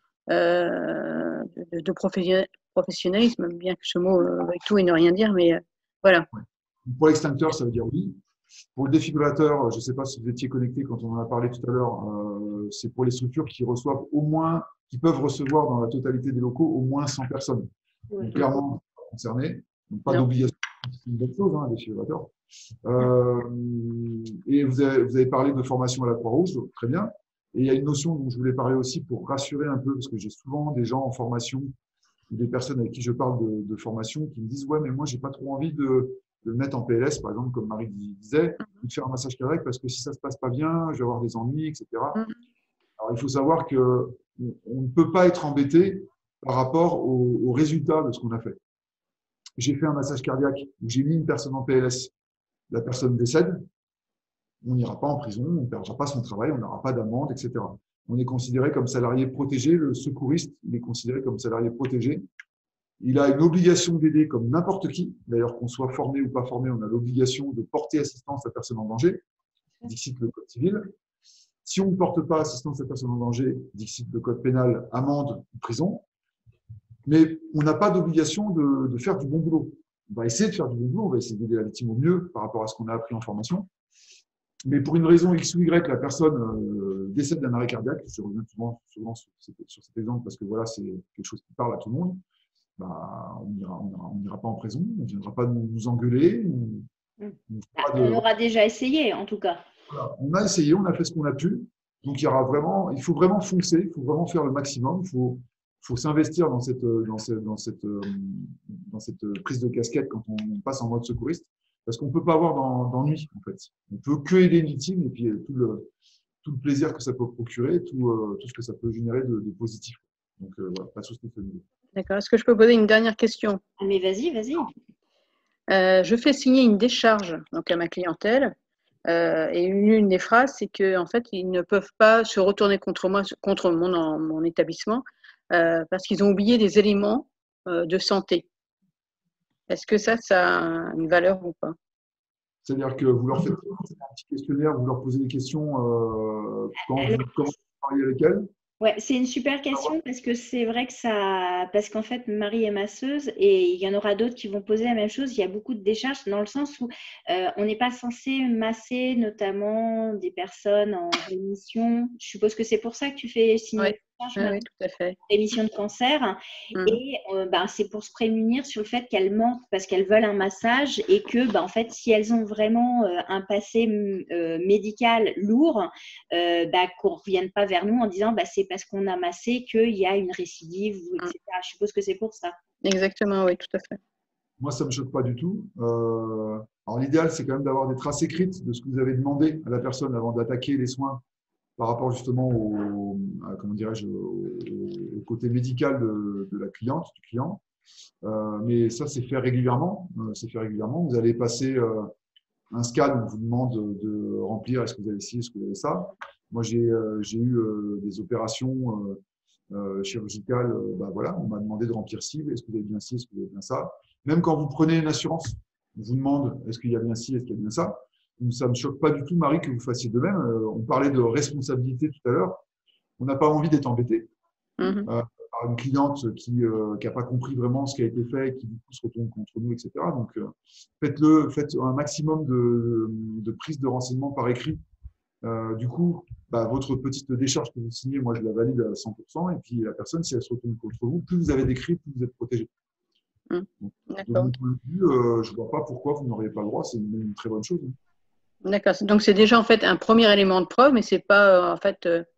C: euh, de, de professionnalisme, bien que ce mot euh, avec tout et ne rien dire, mais euh, voilà.
B: Ouais. Pour l'extincteur, ça veut dire oui. Pour le défibrillateur, je ne sais pas si vous étiez connecté quand on en a parlé tout à l'heure, euh, c'est pour les structures qui reçoivent au moins, qui peuvent recevoir dans la totalité des locaux au moins cent personnes. Donc, clairement, pas concerné. Donc, pas d'obligation. C'est une bonne chose, hein, un défibrillateur. Euh, et vous avez, vous avez parlé de formation à la Croix-Rouge, très bien. Et il y a une notion dont je voulais parler aussi pour rassurer un peu, parce que j'ai souvent des gens en formation, des personnes avec qui je parle de, de formation, qui me disent « Ouais, mais moi, j'ai pas trop envie de, de le mettre en P L S, par exemple, comme Marie disait, ou de faire un massage cardiaque, parce que si ça se passe pas bien, je vais avoir des ennuis, et cetera » Alors, il faut savoir que on ne peut pas être embêté par rapport aux au résultats de ce qu'on a fait. J'ai fait un massage cardiaque où j'ai mis une personne en P L S, la personne décède, on n'ira pas en prison, on ne perdra pas son travail, on n'aura pas d'amende, et cetera. On est considéré comme salarié protégé, le secouriste, il est considéré comme salarié protégé. Il a une obligation d'aider comme n'importe qui, d'ailleurs qu'on soit formé ou pas formé, on a l'obligation de porter assistance à personne en danger, dixit le code civil. Si on ne porte pas assistance à personne en danger, dixit le code pénal, amende ou prison. Mais on n'a pas d'obligation de, de faire du bon boulot. On va essayer de faire du bon boulot, on va essayer d'aider la victime au mieux par rapport à ce qu'on a appris en formation. Mais pour une raison X ou Y, la personne euh, décède d'un arrêt cardiaque. Je reviens souvent, souvent sur, sur cet exemple parce que voilà, c'est quelque chose qui parle à tout le monde. Bah, on n'ira on on pas en prison, on ne viendra pas nous, nous engueuler. On,
A: on, de... on aura déjà essayé, en tout cas.
B: Voilà. On a essayé, on a fait ce qu'on a pu. Donc, il y aura vraiment, il faut vraiment foncer, il faut vraiment faire le maximum. Il faut, faut s'investir dans cette, dans, cette, dans, cette, dans cette prise de casquette quand on passe en mode secouriste. Parce qu'on ne peut pas avoir d'ennui, en fait. On peut que aider une victime et puis tout le, tout le plaisir que ça peut procurer, tout, euh, tout ce que ça peut générer de, de positif. Donc, euh, voilà, pas de souci.
C: D'accord. Est-ce que je peux poser une dernière question?
A: Mais vas-y, vas-y.
C: Euh, je fais signer une décharge donc, à ma clientèle. Euh, et une, une des phrases, c'est qu'en en fait, ils ne peuvent pas se retourner contre moi, contre mon, en, mon établissement, euh, parce qu'ils ont oublié des éléments euh, de santé. Est-ce que ça, ça a une valeur ou pas?
B: C'est-à-dire que vous leur faites un petit questionnaire, vous leur posez des questions euh, quand vous commencez à parler avec elles.
A: Ouais, c'est une super question parce que c'est vrai que ça, parce qu'en fait, Marie est masseuse et il y en aura d'autres qui vont poser la même chose. Il y a beaucoup de décharges dans le sens où euh, on n'est pas censé masser notamment des personnes en rémission. Je suppose que c'est pour ça que tu fais signer
C: ouais. Ah oui, tout à fait.
A: Rémission de cancer. Mmh. Et euh, ben, c'est pour se prémunir sur le fait qu'elles mentent parce qu'elles veulent un massage et que, ben, en fait, si elles ont vraiment euh, un passé euh, médical lourd, euh, ben, qu'on ne revienne pas vers nous en disant ben, c'est parce qu'on a massé qu'il y a une récidive, et cetera. Mmh. Je suppose que c'est pour ça.
C: Exactement, oui, tout à fait.
B: Moi, ça ne me choque pas du tout. Euh, alors, l'idéal, c'est quand même d'avoir des traces écrites de ce que vous avez demandé à la personne avant d'attaquer les soins par rapport justement au, à, comment dirais-je, au, au côté médical de, de la cliente, du client. Euh, mais ça, c'est fait régulièrement. Euh, c'est fait régulièrement. Vous allez passer euh, un scan, on vous demande de, de remplir est-ce que vous avez ci, est-ce que vous avez ça. Moi, j'ai euh, j'ai eu euh, des opérations euh, euh, chirurgicales. Euh, bah, voilà, on m'a demandé de remplir ci, est-ce que vous avez bien ci, est-ce que vous avez bien ça. Même quand vous prenez une assurance, on vous demande est-ce qu'il y a bien ci, est-ce qu'il y a bien ça. Donc, ça ne me choque pas du tout, Marie, que vous fassiez de même. Euh, on parlait de responsabilité tout à l'heure. On n'a pas envie d'être embêté.
C: Mhm.
B: Euh, par une cliente qui n'a euh, pas compris vraiment ce qui a été fait et qui du coup se retourne contre nous, et cetera. Donc, euh, faites-le, faites un maximum de, de prise de renseignements par écrit. Euh, du coup, bah, votre petite décharge que vous signez, moi je la valide à cent pour cent. Et puis la personne, si elle se retourne contre vous, plus vous avez d'écrit, plus vous êtes protégé.
C: Mhm.
B: Donc, de
C: D'accord.
B: mon point de vue, euh, je ne vois pas pourquoi vous n'auriez pas le droit. C'est une, une très bonne chose.
C: D'accord. Donc c'est déjà en fait un premier élément de preuve, mais c'est pas euh, en fait. Euh,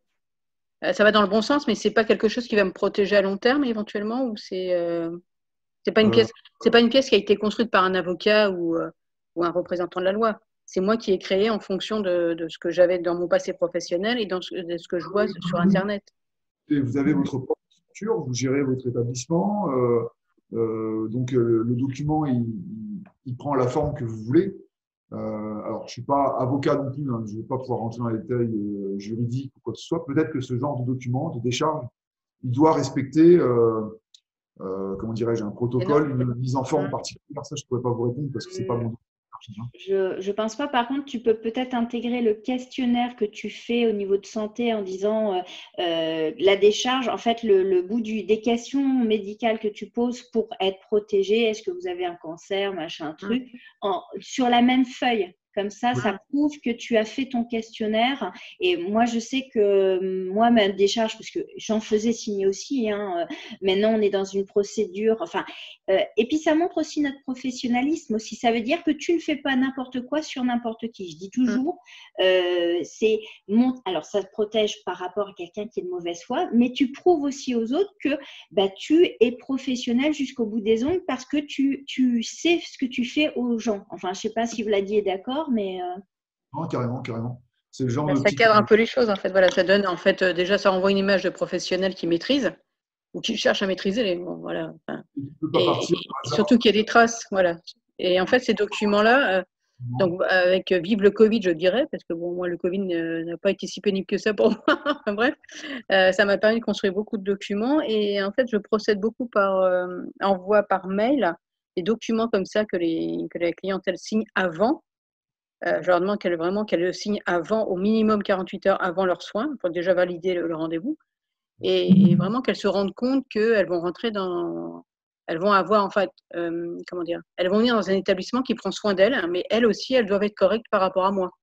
C: ça va dans le bon sens, mais c'est pas quelque chose qui va me protéger à long terme éventuellement, ou c'est euh, c'est pas une
B: Euh,
C: pièce, c'est pas une pièce qui a été construite par un avocat ou, euh, ou un représentant de la loi. C'est moi qui ai créé en fonction de, de ce que j'avais dans mon passé professionnel et dans ce, de ce que je vois sur Internet.
B: Et vous avez votre propre structure, vous gérez votre établissement. Euh, euh, donc, euh, le document, il, il prend la forme que vous voulez. Euh, alors, je ne suis pas avocat non plus, hein, je ne vais pas pouvoir rentrer dans les détails euh, juridiques ou quoi que ce soit. Peut-être que ce genre de document, de décharge, il doit respecter, euh, euh, comment dirais-je, un protocole, une mise en forme particulière. Ça, je ne pourrais pas vous répondre parce que ce n'est pas mon domaine.
A: Je ne pense pas. Par contre, tu peux peut-être intégrer le questionnaire que tu fais au niveau de santé en disant euh, euh, la décharge, en fait, le, le bout du, des questions médicales que tu poses pour être protégé. Est-ce que vous avez un cancer, machin, truc, en, sur la même feuille. Comme ça,
B: Oui.
A: ça prouve que tu as fait ton questionnaire. Et moi, je sais que moi, ma décharge, parce que j'en faisais signer aussi, hein, maintenant, on est dans une procédure. Enfin, euh, et puis, ça montre aussi notre professionnalisme aussi. Ça veut dire que tu ne fais pas n'importe quoi sur n'importe qui. Je dis toujours, euh, c'est mon… Alors, ça te protège par rapport à quelqu'un qui est de mauvaise foi, mais tu prouves aussi aux autres que bah, tu es professionnel jusqu'au bout des ongles parce que tu, tu sais ce que tu fais aux gens. Enfin, je ne sais pas si Vladi est d'accord. Mais euh...
B: Non, carrément, carrément. C'est le genre
C: bah,
B: de
C: ça
B: petit...
C: cadre un peu les choses en fait. Voilà, ça donne en fait euh, déjà ça renvoie une image de professionnel qui maîtrise ou qui cherche à maîtriser les. Bon, voilà. Enfin,
B: pas
C: et,
B: partir
C: et surtout qu'il y a des traces, voilà. Et en fait, ces documents-là, euh, donc avec euh, vive le Covid, je dirais, parce que bon, moi le Covid euh, n'a pas été si pénible que ça pour moi. Enfin, bref, euh, ça m'a permis de construire beaucoup de documents et en fait, je procède beaucoup par euh, envoi par mail des documents comme ça que les que la clientèle signe avant. Euh, je leur demande qu'elles vraiment qu'elles le signent avant, au minimum quarante-huit heures avant leurs soins, pour déjà valider le, le rendez-vous. Et, et vraiment qu'elles se rendent compte qu'elles vont rentrer dans. Elles vont avoir, en fait, euh, comment dire, elles vont venir dans un établissement qui prend soin d'elles, mais elles aussi, elles doivent être correctes par rapport à moi.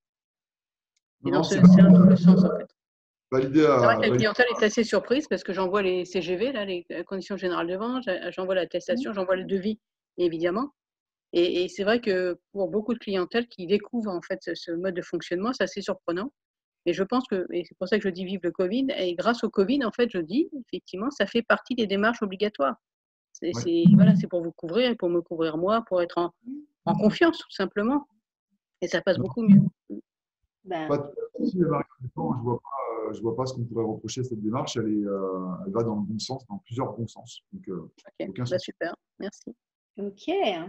C: Et
B: Non,
C: dans
B: non,
C: ce,
B: c'est
C: c'est un double sens, en fait.
B: validé
C: C'est vrai
B: à.
C: que la
B: Validé.
C: clientèle est assez surprise parce que j'envoie les C G V, là, les conditions générales de vente, j'envoie l'attestation, j'envoie le devis, évidemment. Et, et c'est vrai que pour beaucoup de clientèle qui découvrent en fait ce, ce mode de fonctionnement, c'est assez surprenant. Et je pense que, et c'est pour ça que je dis vive le Covid, et grâce au Covid, en fait, je dis, effectivement, ça fait partie des démarches obligatoires. C'est
B: Ouais.
C: c'est- voilà, c'est pour vous couvrir et pour me couvrir moi, pour être en, en confiance, tout simplement. Et ça passe
B: Non,
C: beaucoup mieux.
A: ben,
B: pas de souci, Marie. Honnêtement, je vois pas, je vois pas ce qu'on pourrait reprocher à cette démarche. Elle, est, euh, elle va dans le bon sens, dans plusieurs bons sens. Donc, euh,
C: Ok,
B: aucun
C: bah,
B: souci.
C: super, merci.
A: ok.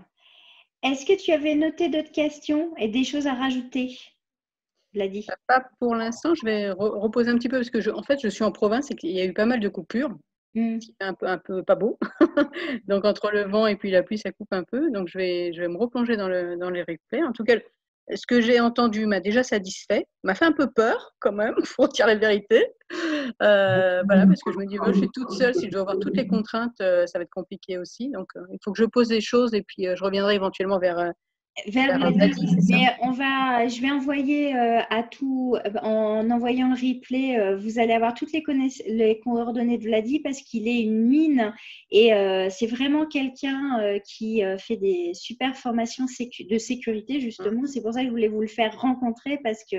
A: Est-ce que tu avais noté d'autres questions et des choses à rajouter, Vladi?
C: Pas pour l'instant, je vais re- reposer un petit peu parce que je, en fait, je suis en province et qu'il y a eu pas mal de coupures.
A: Mm.
C: C'est un peu, un peu pas beau. Donc, entre le vent et puis la pluie, ça coupe un peu. Donc, je vais, je vais me replonger dans, le, dans les replays. En tout cas, ce que j'ai entendu m'a déjà satisfait. M'a fait un peu peur, quand même, pour dire la vérité. Euh, voilà, parce que je me dis, oh, je suis toute seule. Si je dois avoir toutes les contraintes, euh, ça va être compliqué aussi. Donc, euh, il faut que je pose des choses et puis euh, je reviendrai éventuellement vers, euh,
A: Vers
C: vers
A: Vladi.
C: Vladi, c'est ça?
A: Mais on va, je vais envoyer euh, à tout, en envoyant le replay, euh, vous allez avoir toutes les, les coordonnées de Vladi parce qu'il est une mine et euh, c'est vraiment quelqu'un euh, qui euh, fait des super formations sécu de sécurité justement. C'est pour ça que je voulais vous le faire rencontrer parce que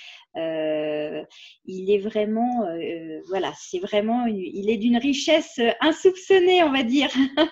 A: euh, il est vraiment, euh, voilà, c'est vraiment, une, il est d'une richesse insoupçonnée, on va dire.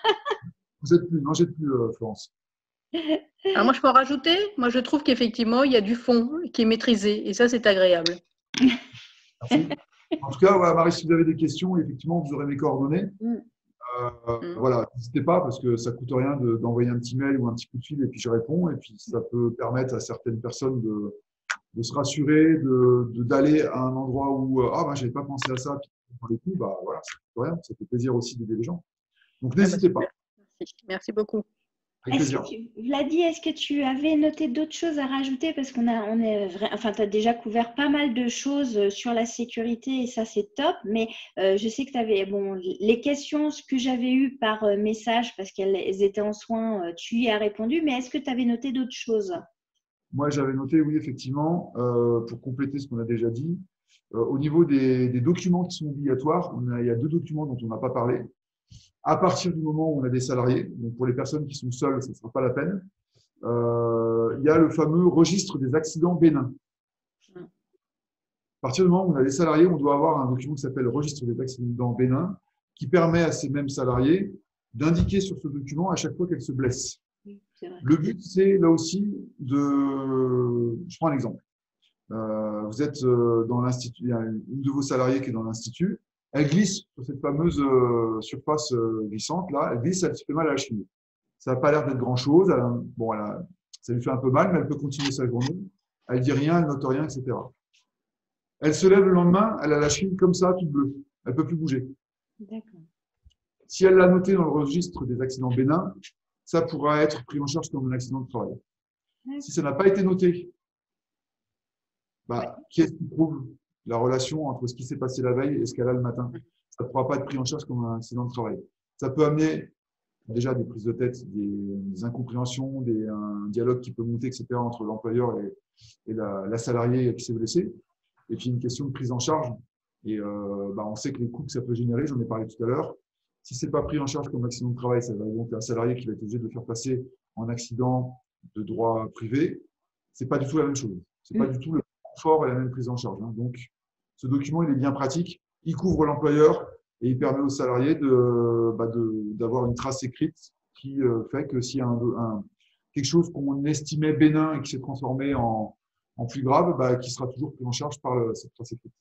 B: Vous êtes plus, non, j'ai plus, euh, Florence.
C: Alors moi, je peux en rajouter. Moi, je trouve qu'effectivement, il y a du fond qui est maîtrisé. Et ça, c'est agréable.
B: Merci. En tout cas, ouais, Marie, si vous avez des questions, effectivement, vous aurez mes coordonnées.
A: Mm.
B: Euh,
C: Mm.
B: voilà, n'hésitez pas parce que ça coûte rien de- d'envoyer un petit mail ou un petit coup de fil et puis je réponds. Et puis ça peut permettre à certaines personnes de, de se rassurer, de, de- d'aller à un endroit où euh, ah ben j'avais pas pensé à ça. Puis dans les coups, bah voilà, ça coûte rien. Ça fait plaisir aussi d'aider les gens. Donc
C: Ah bah,
B: n'hésitez pas,
C: super. Merci. Merci beaucoup.
B: avec
A: Est-ce que
B: plaisir.
A: tu, Vladi, est-ce que tu avais noté d'autres choses à rajouter? Parce qu'on a, on est vrai, enfin, tu as déjà couvert pas mal de choses euh, sur la sécurité et ça, c'est top. Mais euh, je sais que tu avais, bon, les questions ce que j'avais eues par euh, message parce qu'elles elles étaient en soins, euh, tu y as répondu. Mais est-ce que tu avais noté d'autres choses?
B: Moi, j'avais noté, oui, effectivement, euh, pour compléter ce qu'on a déjà dit, euh, au niveau des, des documents qui sont obligatoires, on a, il y a deux documents dont on n'a pas parlé. À partir du moment où on a des salariés, donc pour les personnes qui sont seules, ça ne sera pas la peine, euh, il y a le fameux registre des accidents bénins.
C: Mm.
B: À partir du moment où on a des salariés, on doit avoir un document qui s'appelle registre des accidents bénins, qui permet à ces mêmes salariés d'indiquer sur ce document à chaque fois qu'elles se blessent.
A: Oui, c'est vrai.
B: Le but, c'est là aussi de… Je prends un exemple. Euh, vous êtes euh, dans l'institut, il y a une de vos salariés qui est dans l'institut, elle glisse sur cette fameuse euh, surface euh, glissante, là, elle glisse, elle se fait mal à la cheville. Ça n'a pas l'air d'être grand-chose, elle a- bon, elle a- ça lui fait un peu mal, mais elle peut continuer sa journée. Elle dit rien, elle note rien, et cetera. Elle se lève le lendemain, elle a la cheville comme ça, toute bleue. Elle ne peut plus bouger.
A: D'accord.
B: Si elle l'a noté dans le registre des accidents bénins, ça pourra être pris en charge comme un accident de travail. Si ça n'a pas été noté, bah, qui est-ce qui prouve la relation entre ce qui s'est passé la veille et ce qu'elle a le matin? Ça ne pourra pas être pris en charge comme un accident de travail. Ça peut amener déjà des prises de tête, des, des incompréhensions, des, un dialogue qui peut monter, et cetera, entre l'employeur et, et la, la salariée qui s'est blessée. Et puis une question de prise en charge. Et euh, bah, on sait que les coûts que ça peut générer, j'en ai parlé tout à l'heure, si ce n'est pas pris en charge comme accident de travail, ça va donc un salarié qui va être obligé de le faire passer en accident de droit privé. C'est pas du tout la même chose. C'est pas
A: Mm.
B: du tout le confort et la même prise en charge. Hein. Donc, ce document, il est bien pratique. Il couvre l'employeur et il permet aux salariés de, bah de, d'avoir une trace écrite qui euh, fait que s'il y a un, un, quelque chose qu'on estimait bénin et qui s'est transformé en, en plus grave, bah, qui sera toujours pris en charge par le, cette trace écrite.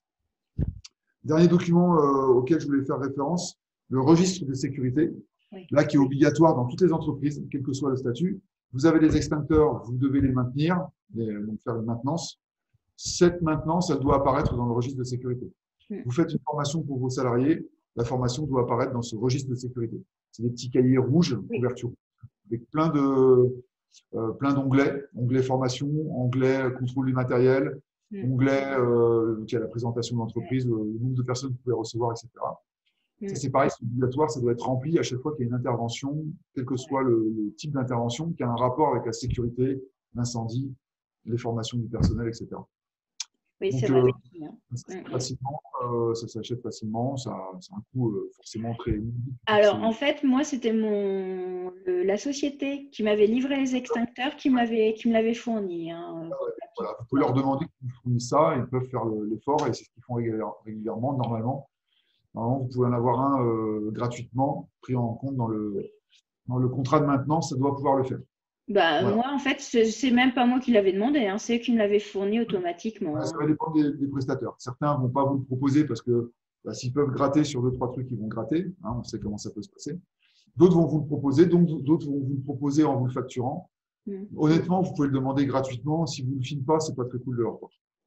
B: Dernier document euh, auquel je voulais faire référence, le registre de sécurité,
A: Oui.
B: là qui est obligatoire dans toutes les entreprises, quel que soit le statut. Vous avez des extincteurs, vous devez les maintenir, les, donc faire une maintenance. Cette maintenance, elle doit apparaître dans le registre de sécurité.
A: Mm.
B: Vous faites une formation pour vos salariés, la formation doit apparaître dans ce registre de sécurité. C'est des petits cahiers rouges,
A: Oui.
B: couverture, avec plein de euh, plein d'onglets, onglet formation, onglet contrôle du matériel,
A: Mm.
B: onglet euh, qui a la présentation de l'entreprise, le nombre de personnes que vous pouvez recevoir, et cetera.
A: Mm.
B: Ça, c'est pareil, c'est obligatoire, ça doit être rempli à chaque fois qu'il y a une intervention, quel que soit le, le type d'intervention, qui a un rapport avec la sécurité, l'incendie, les formations du personnel, et cetera.
A: Oui,
B: Donc,
A: c'est vrai.
B: euh,
A: Oui.
B: ça s'achète
A: Mm.
B: facilement, euh, ça s'achète facilement, ça, c'est un coût euh, forcément très élevé.
A: Alors,
B: C'est-
A: en fait, moi, c'était mon le- la société qui m'avait livré les extincteurs qui me l'avait qui me l'avait fourni. Hein.
B: Voilà, vous pouvez leur demander qu'ils vous fournissent ça, ils peuvent faire le- l'effort et c'est ce qu'ils font régulière- régulièrement, normalement. Normalement, vous pouvez en avoir un euh, gratuitement, pris en compte dans le, dans le contrat de maintenance, ça doit pouvoir le faire.
A: Bah,
B: Voilà.
A: moi, en fait, c'est c'est même pas moi qui l'avais demandé, hein, c'est eux qui me l'avaient fourni automatiquement.
B: Voilà, ça
A: Hein.
B: va dépendre des, des prestataires. Certains ne vont pas vous le proposer parce que bah, s'ils peuvent gratter sur deux, trois trucs, ils vont gratter. Hein, on sait comment ça peut se passer. D'autres vont vous le proposer, donc d'autres vont vous le proposer en vous le facturant.
A: Mm.
B: Honnêtement, vous pouvez le demander gratuitement. Si vous ne le filez pas, c'est pas très cool de leur part.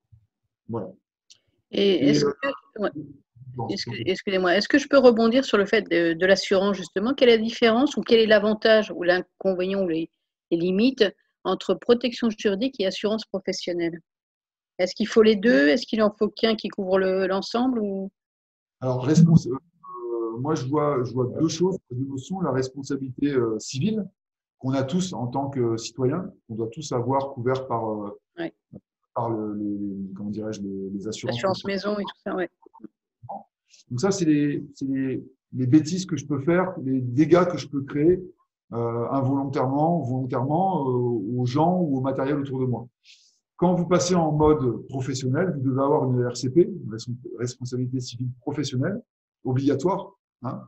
B: Voilà.
C: Et
B: Et,
C: est-ce
B: euh,
C: que, ouais,
B: bon,
C: excuse- excusez-moi, est-ce que je peux rebondir sur le fait de, de l'assurance, justement? Quelle est la différence ou quel est l'avantage ou l'inconvénient ou les, les limites entre protection juridique et assurance professionnelle? Est-ce qu'il faut les deux? Est-ce qu'il en faut qu'un qui couvre le- l'ensemble ou...
B: alors, respons- euh, moi, je vois, je vois deux choses, deux notions. La responsabilité euh, civile qu'on a tous en tant que citoyens, qu'on doit tous avoir couvert par, euh,
C: Ouais.
B: par le- les, comment dirais-je, les, les assurances.
C: Assurance maison et tout ça, ouais.
B: Donc ça, c'est les, c'est les, les bêtises que je peux faire, les dégâts que je peux créer euh, involontairement, volontairement euh, aux gens ou au matériel autour de moi. Quand vous passez en mode professionnel, vous devez avoir une R C P, une responsabilité civile professionnelle, obligatoire. Hein.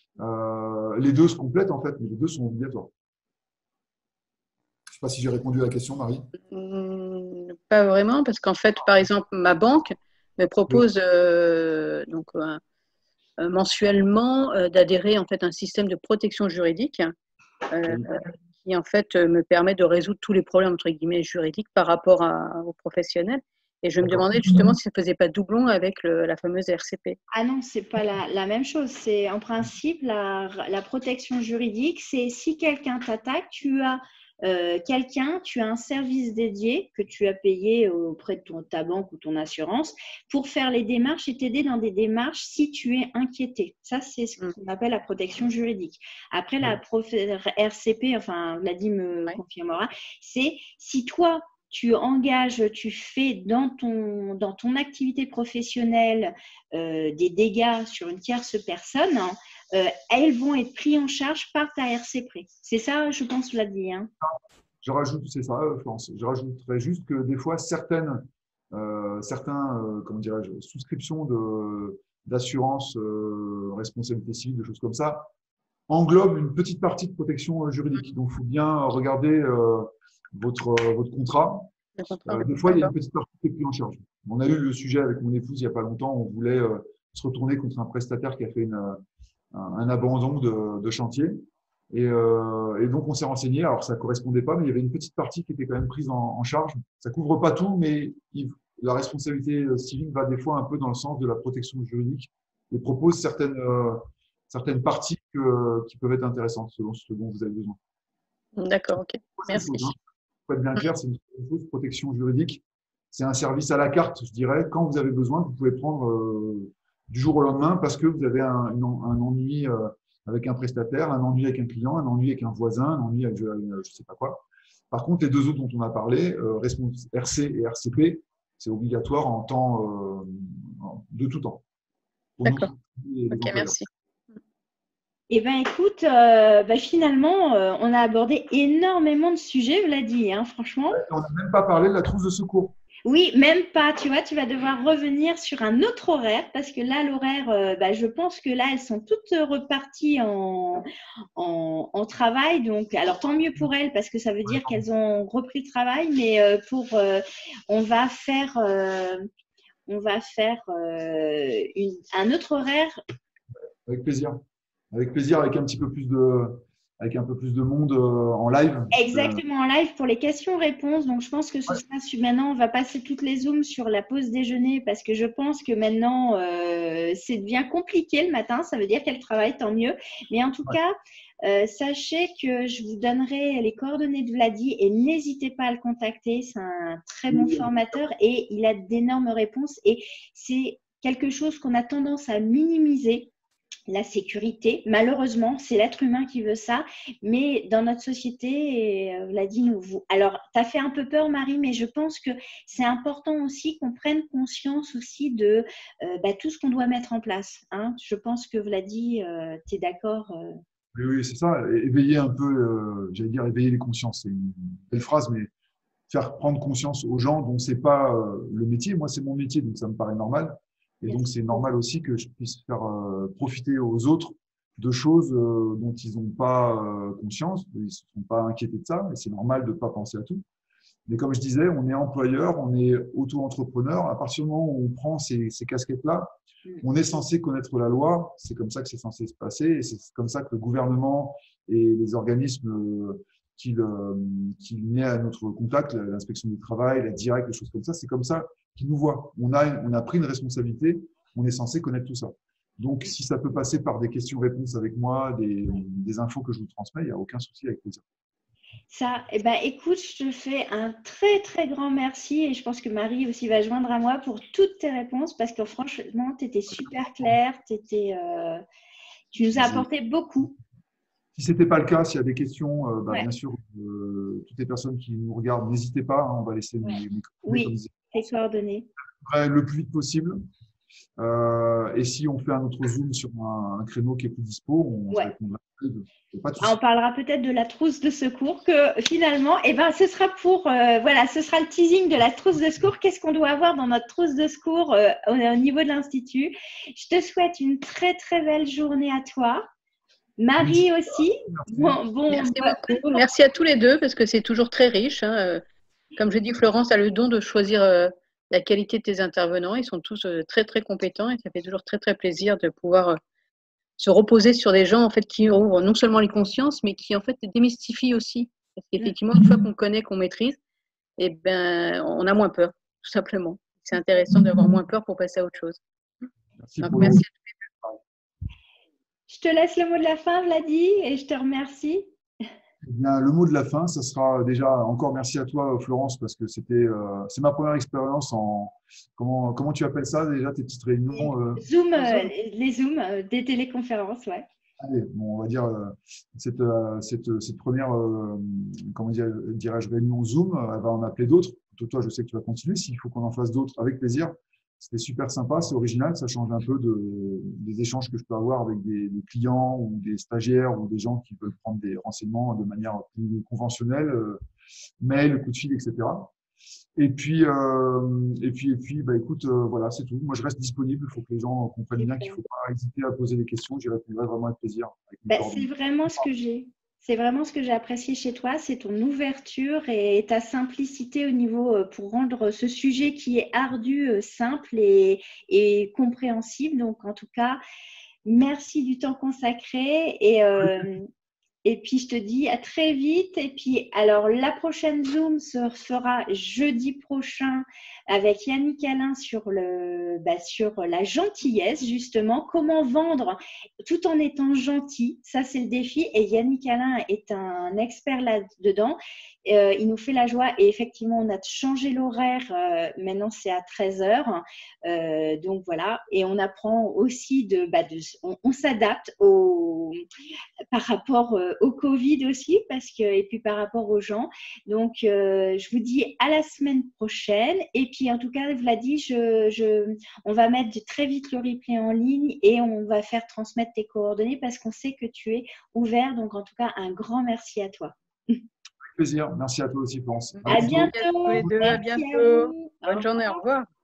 B: Euh, les deux se complètent en fait, mais les deux sont obligatoires. Je ne sais pas si j'ai répondu à la question, Marie.
C: Hmm, pas vraiment, parce qu'en fait, par exemple, ma banque me propose euh, donc un, euh, mensuellement euh, d'adhérer en fait à un système de protection juridique euh, qui en fait me permet de résoudre tous les problèmes entre guillemets juridiques par rapport à, aux professionnels. Et je me demandais justement si ça ne faisait pas doublon avec le, la fameuse R C P.
A: Ah non, c'est pas la, la même chose. C'est en principe la, la protection juridique, c'est si quelqu'un t'attaque, tu as euh, quelqu'un, tu as un service dédié que tu as payé auprès de ton, ta banque ou ton assurance pour faire les démarches et t'aider dans des démarches si tu es inquiété. Ça, c'est ce qu'on appelle la protection juridique. Après, la R C P, enfin, Vladi me ouais. confirmera, c'est si toi, tu engages, tu fais dans ton, dans ton activité professionnelle euh, des dégâts sur une tierce personne, hein, euh, elles vont être prises en charge par ta R C P. C'est ça, je pense, Vladi. Hein.
B: Je rajoute, c'est ça, Florence. Je rajouterais juste que des fois, certaines, euh, certains, euh, comment dirais-je, souscriptions de, d'assurance, euh, responsabilité civile, des choses comme ça, englobent une petite partie de protection juridique. Donc, il faut bien regarder euh, votre, votre contrat. Euh, des fois, il y a une petite partie qui est prise en charge. On a eu le sujet avec mon épouse il n'y a pas longtemps. On voulait euh, se retourner contre un prestataire qui a fait une, un, un abandon de, de chantier. Et, euh, et donc, on s'est renseigné. Alors, ça ne correspondait pas, mais il y avait une petite partie qui était quand même prise en, en charge. Ça ne couvre pas tout, mais il, la responsabilité civile va des fois un peu dans le sens de la protection juridique et propose certaines, euh, certaines parties que, qui peuvent être intéressantes selon ce dont vous avez besoin.
C: D'accord, ok. Merci.
B: Pour être bien clair, c'est une chose, protection juridique. C'est un service à la carte, je dirais. Quand vous avez besoin, vous pouvez prendre euh, du jour au lendemain parce que vous avez un, un, un ennui euh, avec un prestataire, un ennui avec un client, un ennui avec un voisin, un ennui avec je ne sais pas quoi. Par contre, les deux autres dont on a parlé, euh, R C et R C P, c'est obligatoire en temps, euh, de tout temps.
C: D'accord. Ok, merci.
A: Eh bien, écoute, euh, bah, finalement, euh, on a abordé énormément de sujets, Vladi, hein, franchement.
B: On n'a même pas parlé de la trousse de secours.
A: Oui, même pas. Tu vois, tu vas devoir revenir sur un autre horaire parce que là, l'horaire, euh, bah, je pense que là, elles sont toutes reparties en, en, en travail. Donc, alors, tant mieux pour elles parce que ça veut dire qu'elles ont repris le travail. Mais euh, pour, euh, on va faire, euh, on va faire euh, une, un autre horaire.
B: Avec plaisir. Avec plaisir, avec un petit peu plus de, avec un peu plus de monde euh, en live.
A: Exactement, en live pour les questions-réponses. Donc, je pense que ce ouais. sera maintenant, on va passer toutes les zooms sur la pause déjeuner parce que je pense que maintenant, euh, c'est devient compliqué le matin. Ça veut dire qu'elle travaille, tant mieux. Mais en tout ouais. cas, euh, sachez que je vous donnerai les coordonnées de Vladi et n'hésitez pas à le contacter. C'est un très bon oui. formateur et il a d'énormes réponses et c'est quelque chose qu'on a tendance à minimiser. La sécurité, malheureusement, c'est l'être humain qui veut ça, mais dans notre société, euh, Vladi nous vous. Alors, tu as fait un peu peur, Marie, mais je pense que c'est important aussi qu'on prenne conscience aussi de euh, bah, tout ce qu'on doit mettre en place. Hein. Je pense que Vladi, euh, tu es d'accord euh...
B: Oui, oui, c'est ça. Éveiller un peu, euh, j'allais dire éveiller les consciences. C'est une belle phrase, mais faire prendre conscience aux gens dont c'est pas euh, le métier. Moi, c'est mon métier, donc ça me paraît normal. Et donc, c'est normal aussi que je puisse faire euh, profiter aux autres de choses euh, dont ils n'ont pas euh, conscience, ils ne se sont pas inquiétés de ça, et c'est normal de ne pas penser à tout. Mais comme je disais, on est employeur, on est auto-entrepreneur. À partir du moment où on prend ces, ces casquettes-là, on est censé connaître la loi, c'est comme ça que c'est censé se passer, et c'est comme ça que le gouvernement et les organismes qu'il qu'il met à notre contact, l'inspection du travail, la directe, des choses comme ça, c'est comme ça qu'ils nous voient. On a, on a pris une responsabilité, on est censé connaître tout ça. Donc, si ça peut passer par des questions-réponses avec moi, des, des infos que je vous transmets, il n'y a aucun souci, avec plaisir.
A: Ça, eh ben, écoute, je te fais un très, très grand merci et je pense que Marie aussi va joindre à moi pour toutes tes réponses parce que franchement, tu étais super claire, t'étais, euh, tu nous as apporté beaucoup.
B: Si ce n'était pas le cas, s'il y a des questions, euh, bah,
A: ouais.
B: bien sûr, euh, toutes les personnes qui nous regardent, n'hésitez pas, hein, on va laisser
A: ouais.
B: mes, mes
A: oui, tes coordonnées.
B: Le plus vite possible. Euh, et si on fait un autre zoom sur un, un créneau qui est plus dispo, on
A: ouais.
B: répondra. Pas de
A: on parlera peut-être de la trousse de secours que finalement, eh ben, ce sera pour, euh, voilà, ce sera le teasing de la trousse de secours. Qu'est-ce qu'on doit avoir dans notre trousse de secours euh, au, au niveau de l'Institut? Je te souhaite une très, très belle journée à toi. Marie aussi.
C: Bon, bon, Merci beaucoup. Merci à tous les deux parce que c'est toujours très riche. Hein. Comme je dis, Florence a le don de choisir euh, la qualité de tes intervenants. Ils sont tous euh, très, très compétents et ça fait toujours très, très plaisir de pouvoir euh, se reposer sur des gens en fait, qui ouvrent non seulement les consciences, mais qui en fait démystifient aussi. Parce qu'effectivement, une fois qu'on connaît, qu'on maîtrise, eh ben, on a moins peur, tout simplement. C'est intéressant d'avoir moins peur pour passer à autre chose.
B: Merci
C: Donc,
B: pour
C: merci.
A: Je te laisse le mot de la fin, Vladi, et je te remercie.
B: Eh bien, le mot de la fin, ça sera déjà encore merci à toi, Florence, parce que c'était euh, c'est ma première expérience en comment comment tu appelles ça déjà tes petites réunions euh,
A: Zoom, euh, les Zooms, euh, des téléconférences, ouais.
B: Allez, bon, on va dire euh, cette, euh, cette, cette première euh, comment dire, dirais-je réunion Zoom, elle va en appeler d'autres. Toi, je sais que tu vas continuer. S'il faut qu'on en fasse d'autres, avec plaisir. C'était super sympa, c'est original, ça change un peu de, des échanges que je peux avoir avec des, des clients ou des stagiaires ou des gens qui veulent prendre des renseignements de manière plus conventionnelle, euh, mail, coup de fil, et cetera. Et puis, euh, et puis, et puis, bah, écoute, euh, voilà, c'est tout. Moi, je reste disponible. Il faut que les gens comprennent bien qu'il ne faut pas hésiter à poser des questions. J'y répondrai vraiment avec plaisir. Avec
A: bah, c'est vraiment ce que j'ai. C'est vraiment ce que j'ai apprécié chez toi, c'est ton ouverture et ta simplicité au niveau pour rendre ce sujet qui est ardu, simple et, et compréhensible. Donc, en tout cas, merci du temps consacré et, euh, et puis je te dis à très vite. Et puis, alors, la prochaine Zoom se fera jeudi prochain avec Yannick Alain sur, le, bah, sur la gentillesse, justement. Comment vendre tout en étant gentil. Ça, c'est le défi. Et Yannick Alain est un expert là-dedans. Euh, il nous fait la joie. Et effectivement, on a changé l'horaire. Euh, maintenant, c'est à treize heures. Euh, donc, voilà. Et on apprend aussi de… Bah, de on, on s'adapte au, par rapport euh, au Covid aussi, parce que, et puis par rapport aux gens. Donc, euh, je vous dis à la semaine prochaine. Et puis, en tout cas, Vladi, je, je, on va mettre très vite le replay en ligne et on va faire transmettre tes coordonnées parce qu'on sait que tu es ouvert. Donc, en tout cas, un grand merci à toi.
B: Avec plaisir. Merci à toi aussi, Florence.
A: À bientôt.
C: À bientôt. Bonne journée. Au revoir.